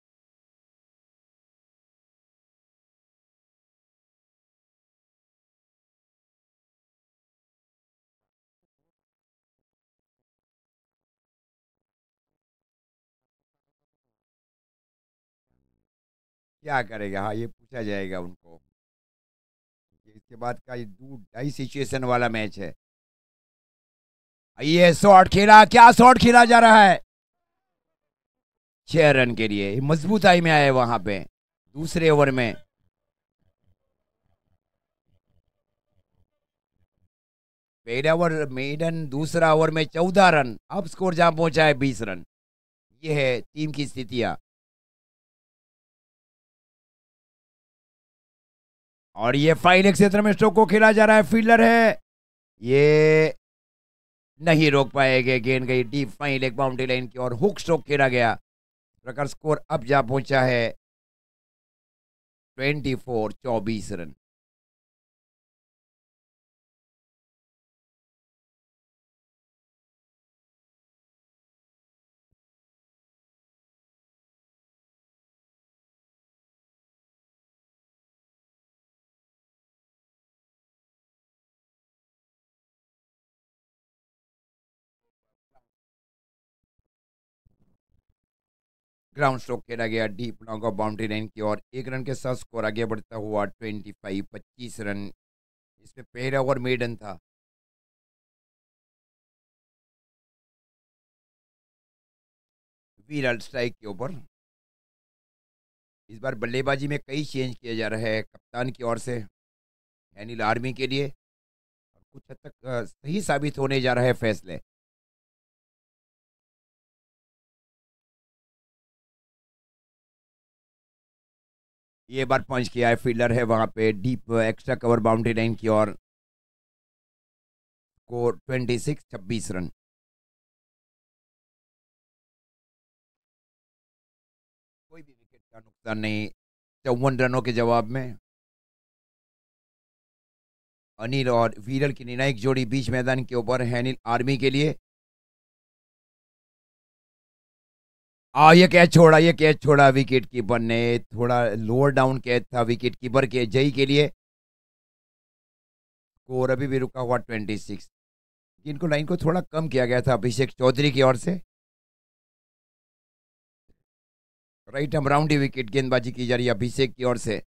क्या करेगा? हाँ, ये पूछा जाएगा उनको। इसके बाद का ये 2-2.5 सिचुएशन वाला मैच है। ये शॉट खेला, क्या शॉट खेला जा रहा है? 6 रन के लिए मजबूताई में आए वहां पे दूसरे ओवर में। पहला ओवर मेडन, दूसरा ओवर में 14 रन, अब स्कोर जहां पहुंचा है 20 रन। ये है टीम की स्थितियां। और ये फाइनल क्षेत्र में स्ट्रोक को खेला जा रहा है, फील्डर है, ये नहीं रोक पाएंगे, गेंद गई deep fine leg boundary line की और हुक स्ट्रोक खेला गया। प्रकार स्कोर अब जा पहुंचा है 24 रन। ग्राउंड स्ट्रोक खेला गया deep long off boundary line की और 1 रन के साथ स्कोर आगे बढ़ता हुआ 25 रन। इसमें पहला ओवर मेडन था। विराट स्ट्राइक के ऊपर। इस बार बल्लेबाजी में कई चेंज किए जा रहे हैं कप्तान की ओर से अनिल आर्मी के लिए। कुछ हद तक सही साबित होने जा रहे हैं फैसले। ये बार पंच किया है, फील्डर है वहां पे deep extra cover boundary line की ओर। Score 26 run. कोई भी विकेट का नुकसान नहीं। 54 रनों के जवाब में अनिल और वीरल की निर्णायक जोड़ी बीच मैदान के ऊपर है अनिल आर्मी के लिए। ये कैच छोड़ा विकेट कीपर ने। थोड़ा लोअर डाउन कैच था विकेट कीपर के जय के लिए। स्कोर अभी भी रुका हुआ 26। इनको लाइन को थोड़ा कम किया गया था अभिषेक चौधरी की ओर से। राइट हम राउंडी विकेट गेंदबाजी की जा रही है अभिषेक की ओर से।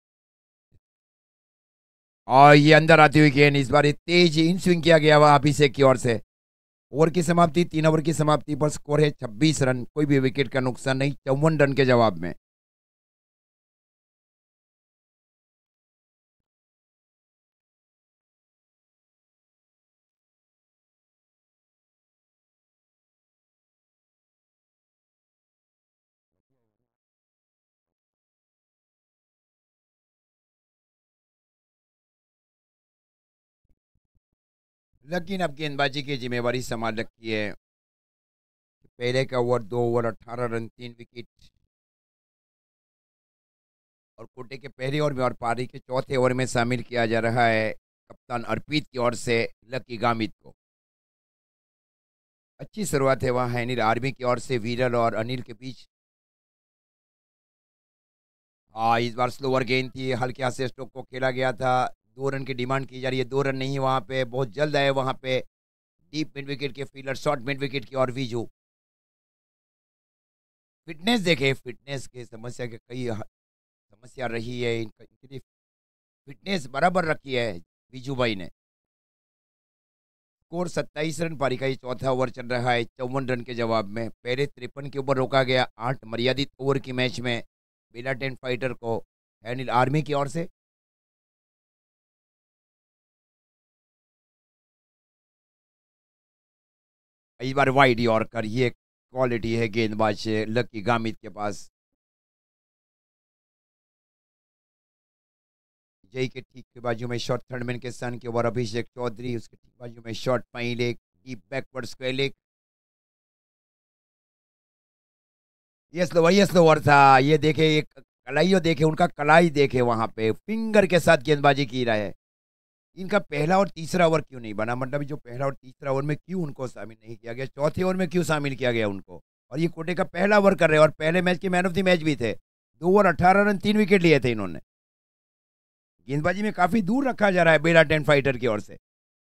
और ये अंदर आती हुई गेंद, इस बार तेज इन स्विंग किया गया हुआ अभिषेक की ओर से। ओवर की समाप्ति 3 ओवर की समाप्ति पर स्कोर है 26 रन। कोई भी विकेट का नुकसान नहीं 54 रन के जवाब में। लेकिन अब गेंदबाजी की जिम्मेवारी संभाल रखी है। पहले का ओवर 2 ओवर 18 रन 3 विकेट। और कोटे के पहले ओवर में और पारी के चौथे ओवर में शामिल किया जा रहा है कप्तान अर्पित की ओर से लकी गामित को। अच्छी शुरुआत है वहां अनिल आर्मी की ओर से वीरल और अनिल के बीच। इस बार स्लोअर गेंद थी, हल्के हाथ से स्ट्रोक को खेला गया था। 2 रन की डिमांड की जा रही है, 2 रन नहीं वहां पे, बहुत जल्द आए वहां पे डीप मिड विकेट के फील्डर, शॉर्ट मिड विकेट की और विजू। फिटनेस देखे, फिटनेस की समस्या के कई समस्या रही है इनकी फिटनेस बराबर रखी है विजू भाई ने। Score 27 run. पारी का ये चौथा ओवर चल रहा है 54 रन के जवाब में। पहले 53 के ऊपर रोका गया 8 मर्यादित ओवर की मैच में बिना 10 फाइटर को अनिल आर्मी की ओर से। इस बार वाइड यॉर्कर, ये क्वालिटी है गेंदबाज लकी गामित के पास। जय के ठीक के बाजू में शॉर्ट थर्ड मैन के सन के ओवर अभिषेक चौधरी, उसके ठीक बाजू में short fine leg deep backward square leg. ये स्लोवर था। ये देखे एक कलाइयो देखे, उनका कलाई देखे, वहां पे फिंगर के साथ गेंदबाजी की रहा है। इनका पहला और तीसरा ओवर क्यों नहीं बना, मतलब जो पहला और तीसरा ओवर में क्यों उनको शामिल नहीं किया गया, चौथे ओवर में क्यों शामिल किया गया उनको। और ये कोटे का पहला ओवर कर रहे हैं और पहले मैच के मैन ऑफ द मैच भी थे। 2 ओवर 18 रन 3 विकेट लिए थे इन्होंने। गेंदबाजी में काफी दूर रखा जा रहा है बेला 10 फाइटर की ओर से।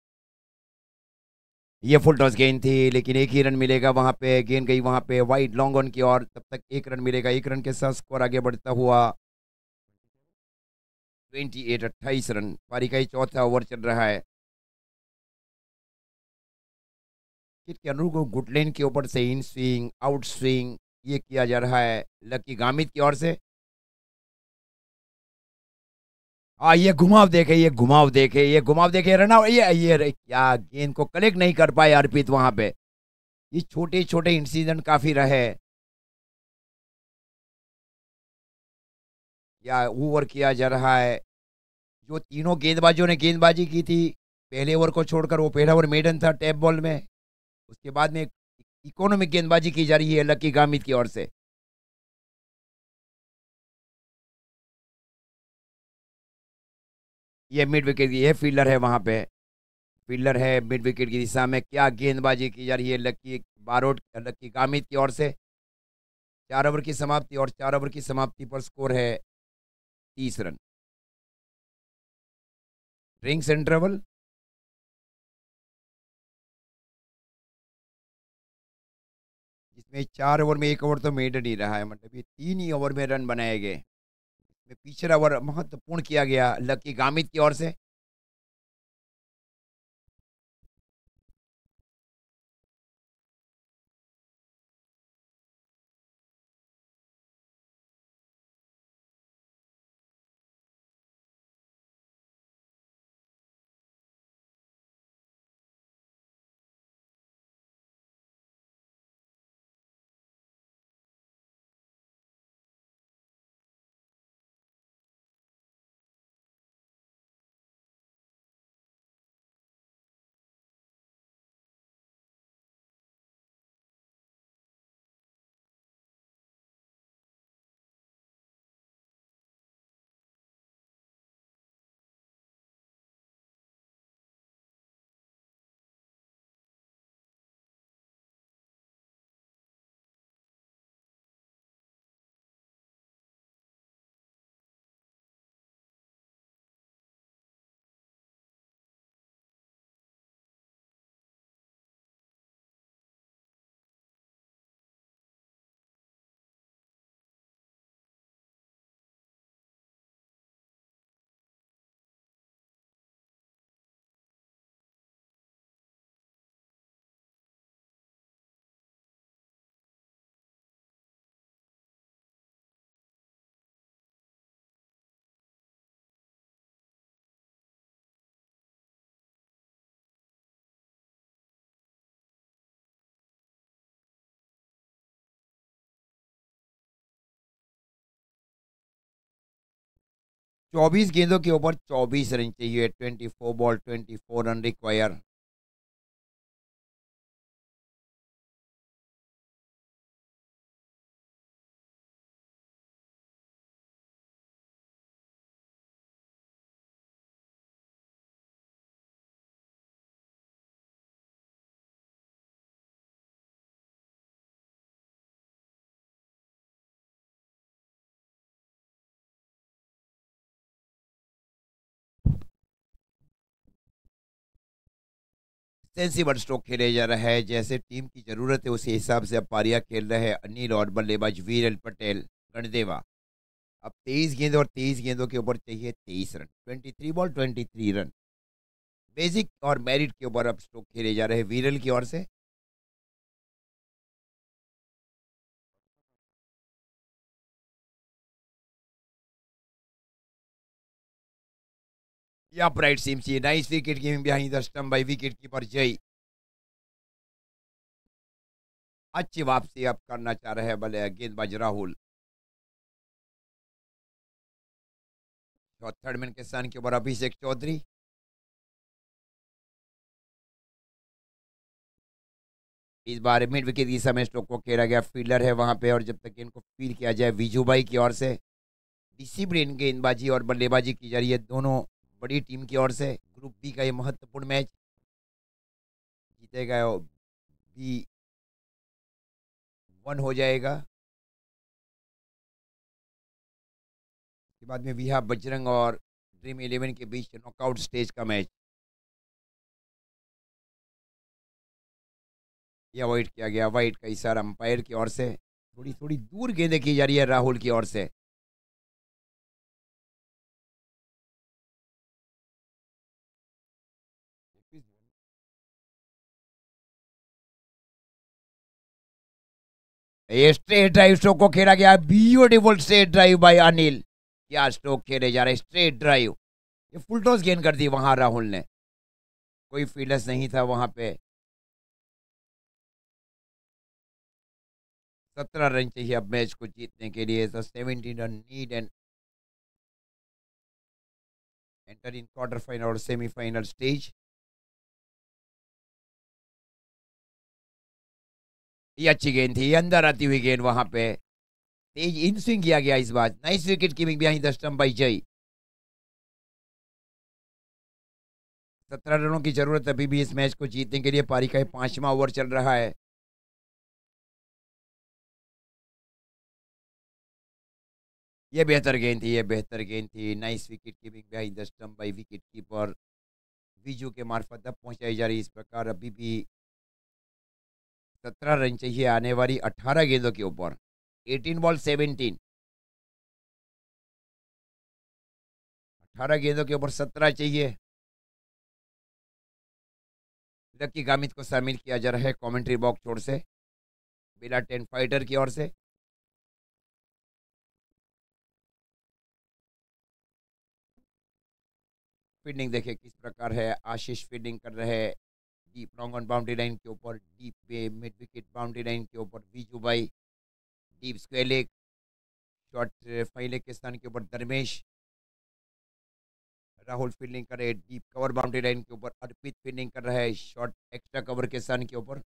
ये फुल टॉस गेंद थी लेकिन 1 ही रन मिलेगा वहां पे। गेंद गई वहां पे वाइड लॉन्ग ऑन की ओर, तब तक 1 रन मिलेगा। 1 रन के साथ स्कोर आगे बढ़ता हुआ 28 रन। पारी का ही चौथा ओवर चल रहा है। के अनुरूप गुटलेन के ऊपर से इन स्विंग आउट स्विंग ये किया जा रहा है लकी गामित की ओर से। ये घुमाव देखे, ये घुमाव देखे, ये घुमाव देखे, रन आउट। ये क्या गेंद को कलेक्ट नहीं कर पाए अर्पित वहां पे। ये छोटे छोटे इंसिडेंट काफी रहे। या ओवर किया जा रहा है। जो तीनों गेंदबाजों ने गेंदबाजी की थी पहले ओवर को छोड़कर, वो पहला ओवर मेडन था टैप बॉल में। उसके बाद में इकोनॉमिक गेंदबाजी की जा रही है लकी गामित की ओर से। ये मिड विकेट की, ये फील्डर है वहां पे, फील्डर है मिड विकेट की दिशा में। क्या गेंदबाजी की जा रही है लकी बारोट, लकी गामित की ओर से। 4 ओवर की समाप्ति, और 4 ओवर की समाप्ति पर स्कोर है 30 रन। Drinks interval. जिसमें 4 ओवर में 1 ओवर तो मेडन ही रहा है, मतलब ये 3 ही ओवर में रन बनाए गए। इसमें पिछला ओवर महत्वपूर्ण किया गया लकी गामित की ओर से। चौबीस गेंदों के ऊपर 24 रन चाहिए। 24 ball 24 run require. Sensible stroke खेले जा रहा है, जैसे टीम की जरूरत है उसी हिसाब से अब पारियां खेल रहे हैं अनिल और बल्लेबाज वीरेल पटेल गणदेवा। अब 23 गेंद और 23 गेंदों के ऊपर चाहिए 23 रन। 23 ball 23 run. बेसिक और मेरिट के ऊपर अब स्ट्रोक खेले जा रहे हैं वीरेल की ओर से। या अपराइट सीम चाहिए। Nice wicket keeping behind the stump by wicket keeper Jai. अच्छी वापसी अब करना चाह रहे हैं भले गेंदबाज राहुल। थर्ड मैन के स्थान के ऊपर अभिषेक चौधरी। इस बार मिड विकेट की समय स्ट्रोक को खेला गया, फील्डर है वहां पे, और जब तक इनको फील किया जाए विजू भाई की ओर से। डिसिप्लिन गेंदबाजी और बल्लेबाजी की जा रही है दोनों बड़ी टीम की ओर से। ग्रुप बी का ये महत्वपूर्ण मैच जीतेगा बी 1 हो जाएगा। के बाद में विहा बजरंग और ड्रीम 11 के बीच नॉकआउट स्टेज का मैच। यह अवॉइड किया गया, वाइड का इशारा अंपायर की ओर से। थोड़ी थोड़ी दूर गेंदें की जा रही है राहुल की ओर से। ये स्ट्रेट ड्राइव स्ट्रोक को खेला गया, beautiful straight drive by Anil. क्या स्ट्रोक खेले जा रहे, स्ट्रेट ड्राइव। ये फुल टॉस गेन कर दी वहां राहुल ने, कोई फील्डर्स नहीं था वहां पे। 17 रन चाहिए अब मैच को जीतने के लिए। 17 run need and enter in quarter final और सेमीफाइनल स्टेज। ये अच्छी गेंद थी, अंदर आती हुई गेंद वहां पे, तेज इन स्विंग किया गया इस बार। Nice wicket keeping behind the stump by Jai. 17 रनों की जरूरत अभी भी इस मैच को जीतने के लिए। पारी का 5वां ओवर चल रहा है। ये बेहतर गेंद थी, ये बेहतर गेंद थी। Nice wicket keeping behind the stump by wicket keeper Viju के मार्फत अब पहुंचाई जा रही। इस प्रकार अभी भी 17 रन चाहिए आने वाली 18 गेंदों के ऊपर। 18 बॉल 17, 18 गेंदों के ऊपर 17 चाहिए। लकी गामित को शामिल किया जा रहा है कमेंट्री बॉक्स छोड़ से, बिला 10 फाइटर की ओर से। फील्डिंग देखिए किस प्रकार है। आशीष फील्डिंग कर रहे हैं deep long on boundary line के ऊपर, डीप पे मिड विकेट बाउंड्री लाइन के ऊपर विजू भाई, deep square leg short fine leg के स्थान के ऊपर धर्मेश। राहुल फील्डिंग कर रहे डीप कवर बाउंड्री लाइन के ऊपर। अर्पित फील्डिंग कर रहा है शॉर्ट एक्स्ट्रा कवर के स्थान के ऊपर।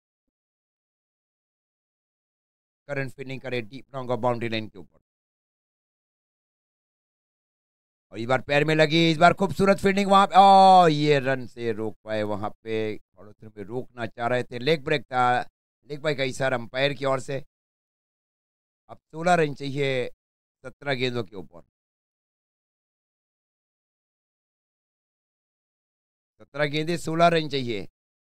करण फील्डिंग करे deep long off boundary line के ऊपर। और इस बार पैर में लगी, इस बार खूबसूरत फील्डिंग वहां पे। ये रन से रोक पाए वहां पे, थोड़ा पे रोकना चाह रहे थे। लेग ब्रेक था, लेग बाई का इशारा अंपायर की ओर से। अब 16 रन चाहिए 17 गेंदों के ऊपर। 17 गेंदे 16 रन चाहिए।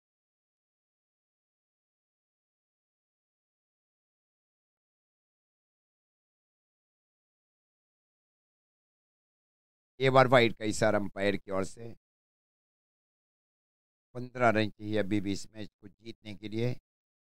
ये बार वाइड का इशारा अंपायर की ओर से। 15 रन चाहिए अभी भी इस मैच को जीतने के लिए।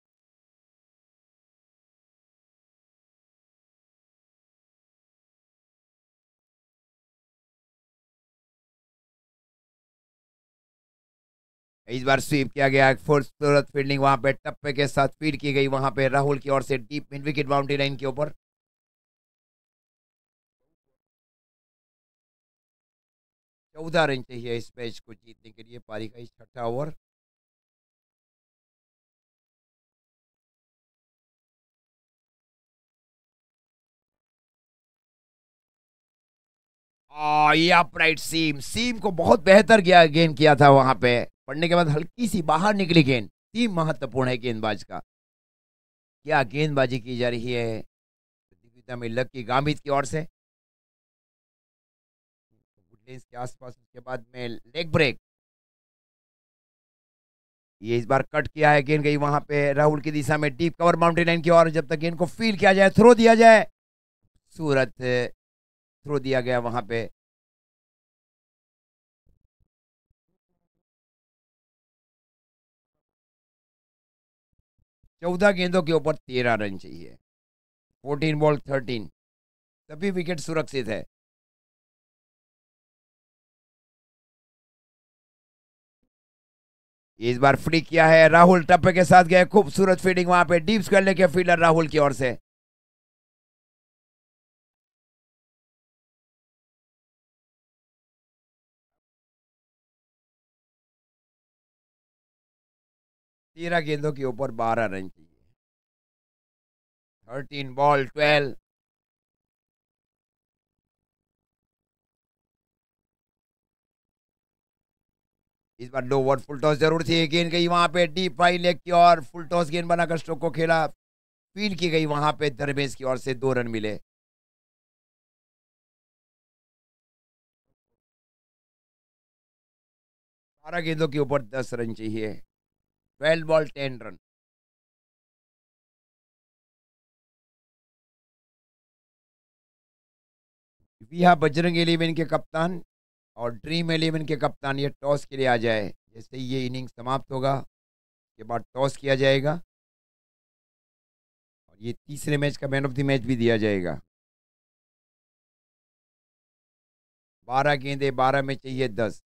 इस बार स्वीप किया गया, खूबसूरत फील्डिंग वहां पे टप्पे के साथ फीड की गई वहां पे राहुल की ओर से deep mid wicket boundary line के ऊपर। 14 रन चाहिए इस मैच को जीतने के लिए। पारी का 6ठा ओवर। ये अपराइट सीम, सीम को बहुत बेहतर किया, गेंद किया था वहां पे। पड़ने के बाद हल्की सी बाहर निकली गेंद। सीम महत्वपूर्ण है गेंदबाज का। क्या गेंदबाजी की जा रही है प्रतियोगिता में लकी गामित की ओर से। वुडलैंड्स के आसपास, उसके बाद में लेग ब्रेक। ये इस बार कट किया है, गेंद गई वहां पे राहुल की दिशा में डीप कवर बाउंड्री लाइन की ओर। जब तक गेंद को फील किया जाए, थ्रो दिया जाए, सूरत थ्रो दिया गया वहां पे। 14 गेंदों के ऊपर 13 रन चाहिए। 14 बॉल 13, सभी विकेट सुरक्षित है। इस बार फ्री किया है राहुल, टप्पे के साथ गए, खूबसूरत फील्डिंग वहां पे deep square leg fielder Rahul की ओर से। तेरह गेंदों के ऊपर 12 रन चाहिए। 13 बॉल 12। इस बार लो ओवर फुल टॉस जरूर थी, गेंद गई वहां पे डीप फाई लेग की ओर। फुल टॉस गेंद बनाकर स्ट्रोक को खेला, फील्ड की गई वहां पे धर्मेश की ओर से। 2 रन मिले। 12 गेंदों के ऊपर 10 रन चाहिए। 12 बॉल 10 रन। यहाँ बजरंग एलेवन के कप्तान और ड्रीम एलेवन के कप्तान ये टॉस के लिए आ जाए। जैसे ही ये इनिंग समाप्त होगा के बाद टॉस किया जाएगा और ये तीसरे मैच का मैन ऑफ द मैच भी दिया जाएगा। 12 गेंदे, 12 में चाहिए 10।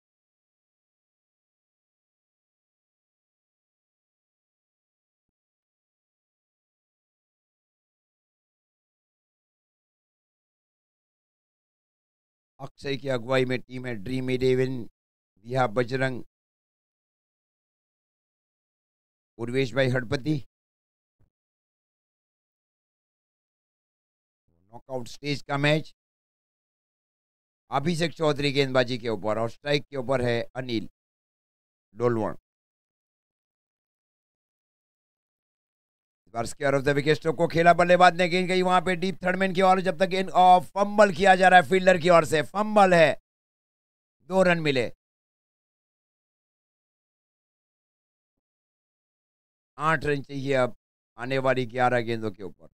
अक्षय की अगुवाई में टीम है ड्रीम 11, विहा बजरंग, उर्वेश भाई हड़पति। नॉकआउट स्टेज का मैच। अभिषेक चौधरी गेंदबाजी के ऊपर और स्ट्राइक के ऊपर है Anil Dolvan. Square off the wicket stroke को खेला, बल्लेबाज ने गेंद गई वहां पे डीप थर्ड मैन की ओर, जब तक गेंद फंबल किया जा रहा है फील्डर की ओर से, फंबल है, 2 रन मिले। 8 रन चाहिए अब आने वाली 11 गेंदों के ऊपर।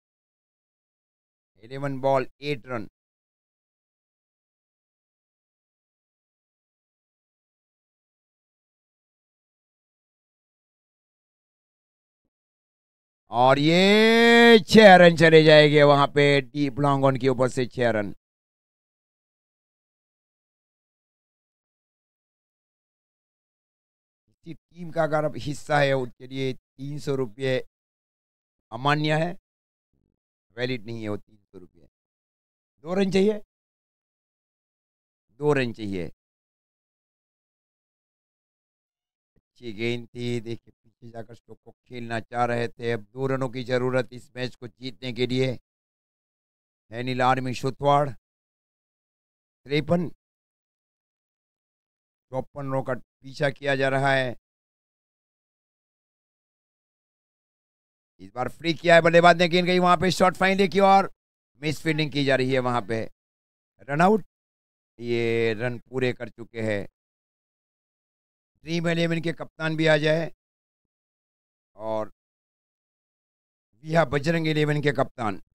11 बॉल 8 रन। और ये 6 रन चले जाएंगे वहां पे डीप लॉन्ग ऑन के ऊपर से 6 रन। इसी टीम का अगर अब हिस्सा है उसके लिए 300 रुपये अमान्य है, वैलिड नहीं है वो 300 रुपये। 2 रन चाहिए, 2 रन चाहिए। अच्छी गेंद थी, देखिए पीछे जाकर स्ट्रोक को खेलना चाह रहे थे। अब 2 रनों की जरूरत इस मैच को जीतने के लिए है। नील आर्मी शुतवाड़ 53, 54 रनों का पीछा किया जा रहा है। इस बार फ्री किया है, बल्लेबाज ने गेंद गई वहां पे शॉर्ट फाइनल की और मिस फील्डिंग की जा रही है वहां पे, रन आउट। ये रन पूरे कर चुके हैं। ड्रीम 11 के कप्तान भी आ जाए और विहा बजरंग 11 के कप्तान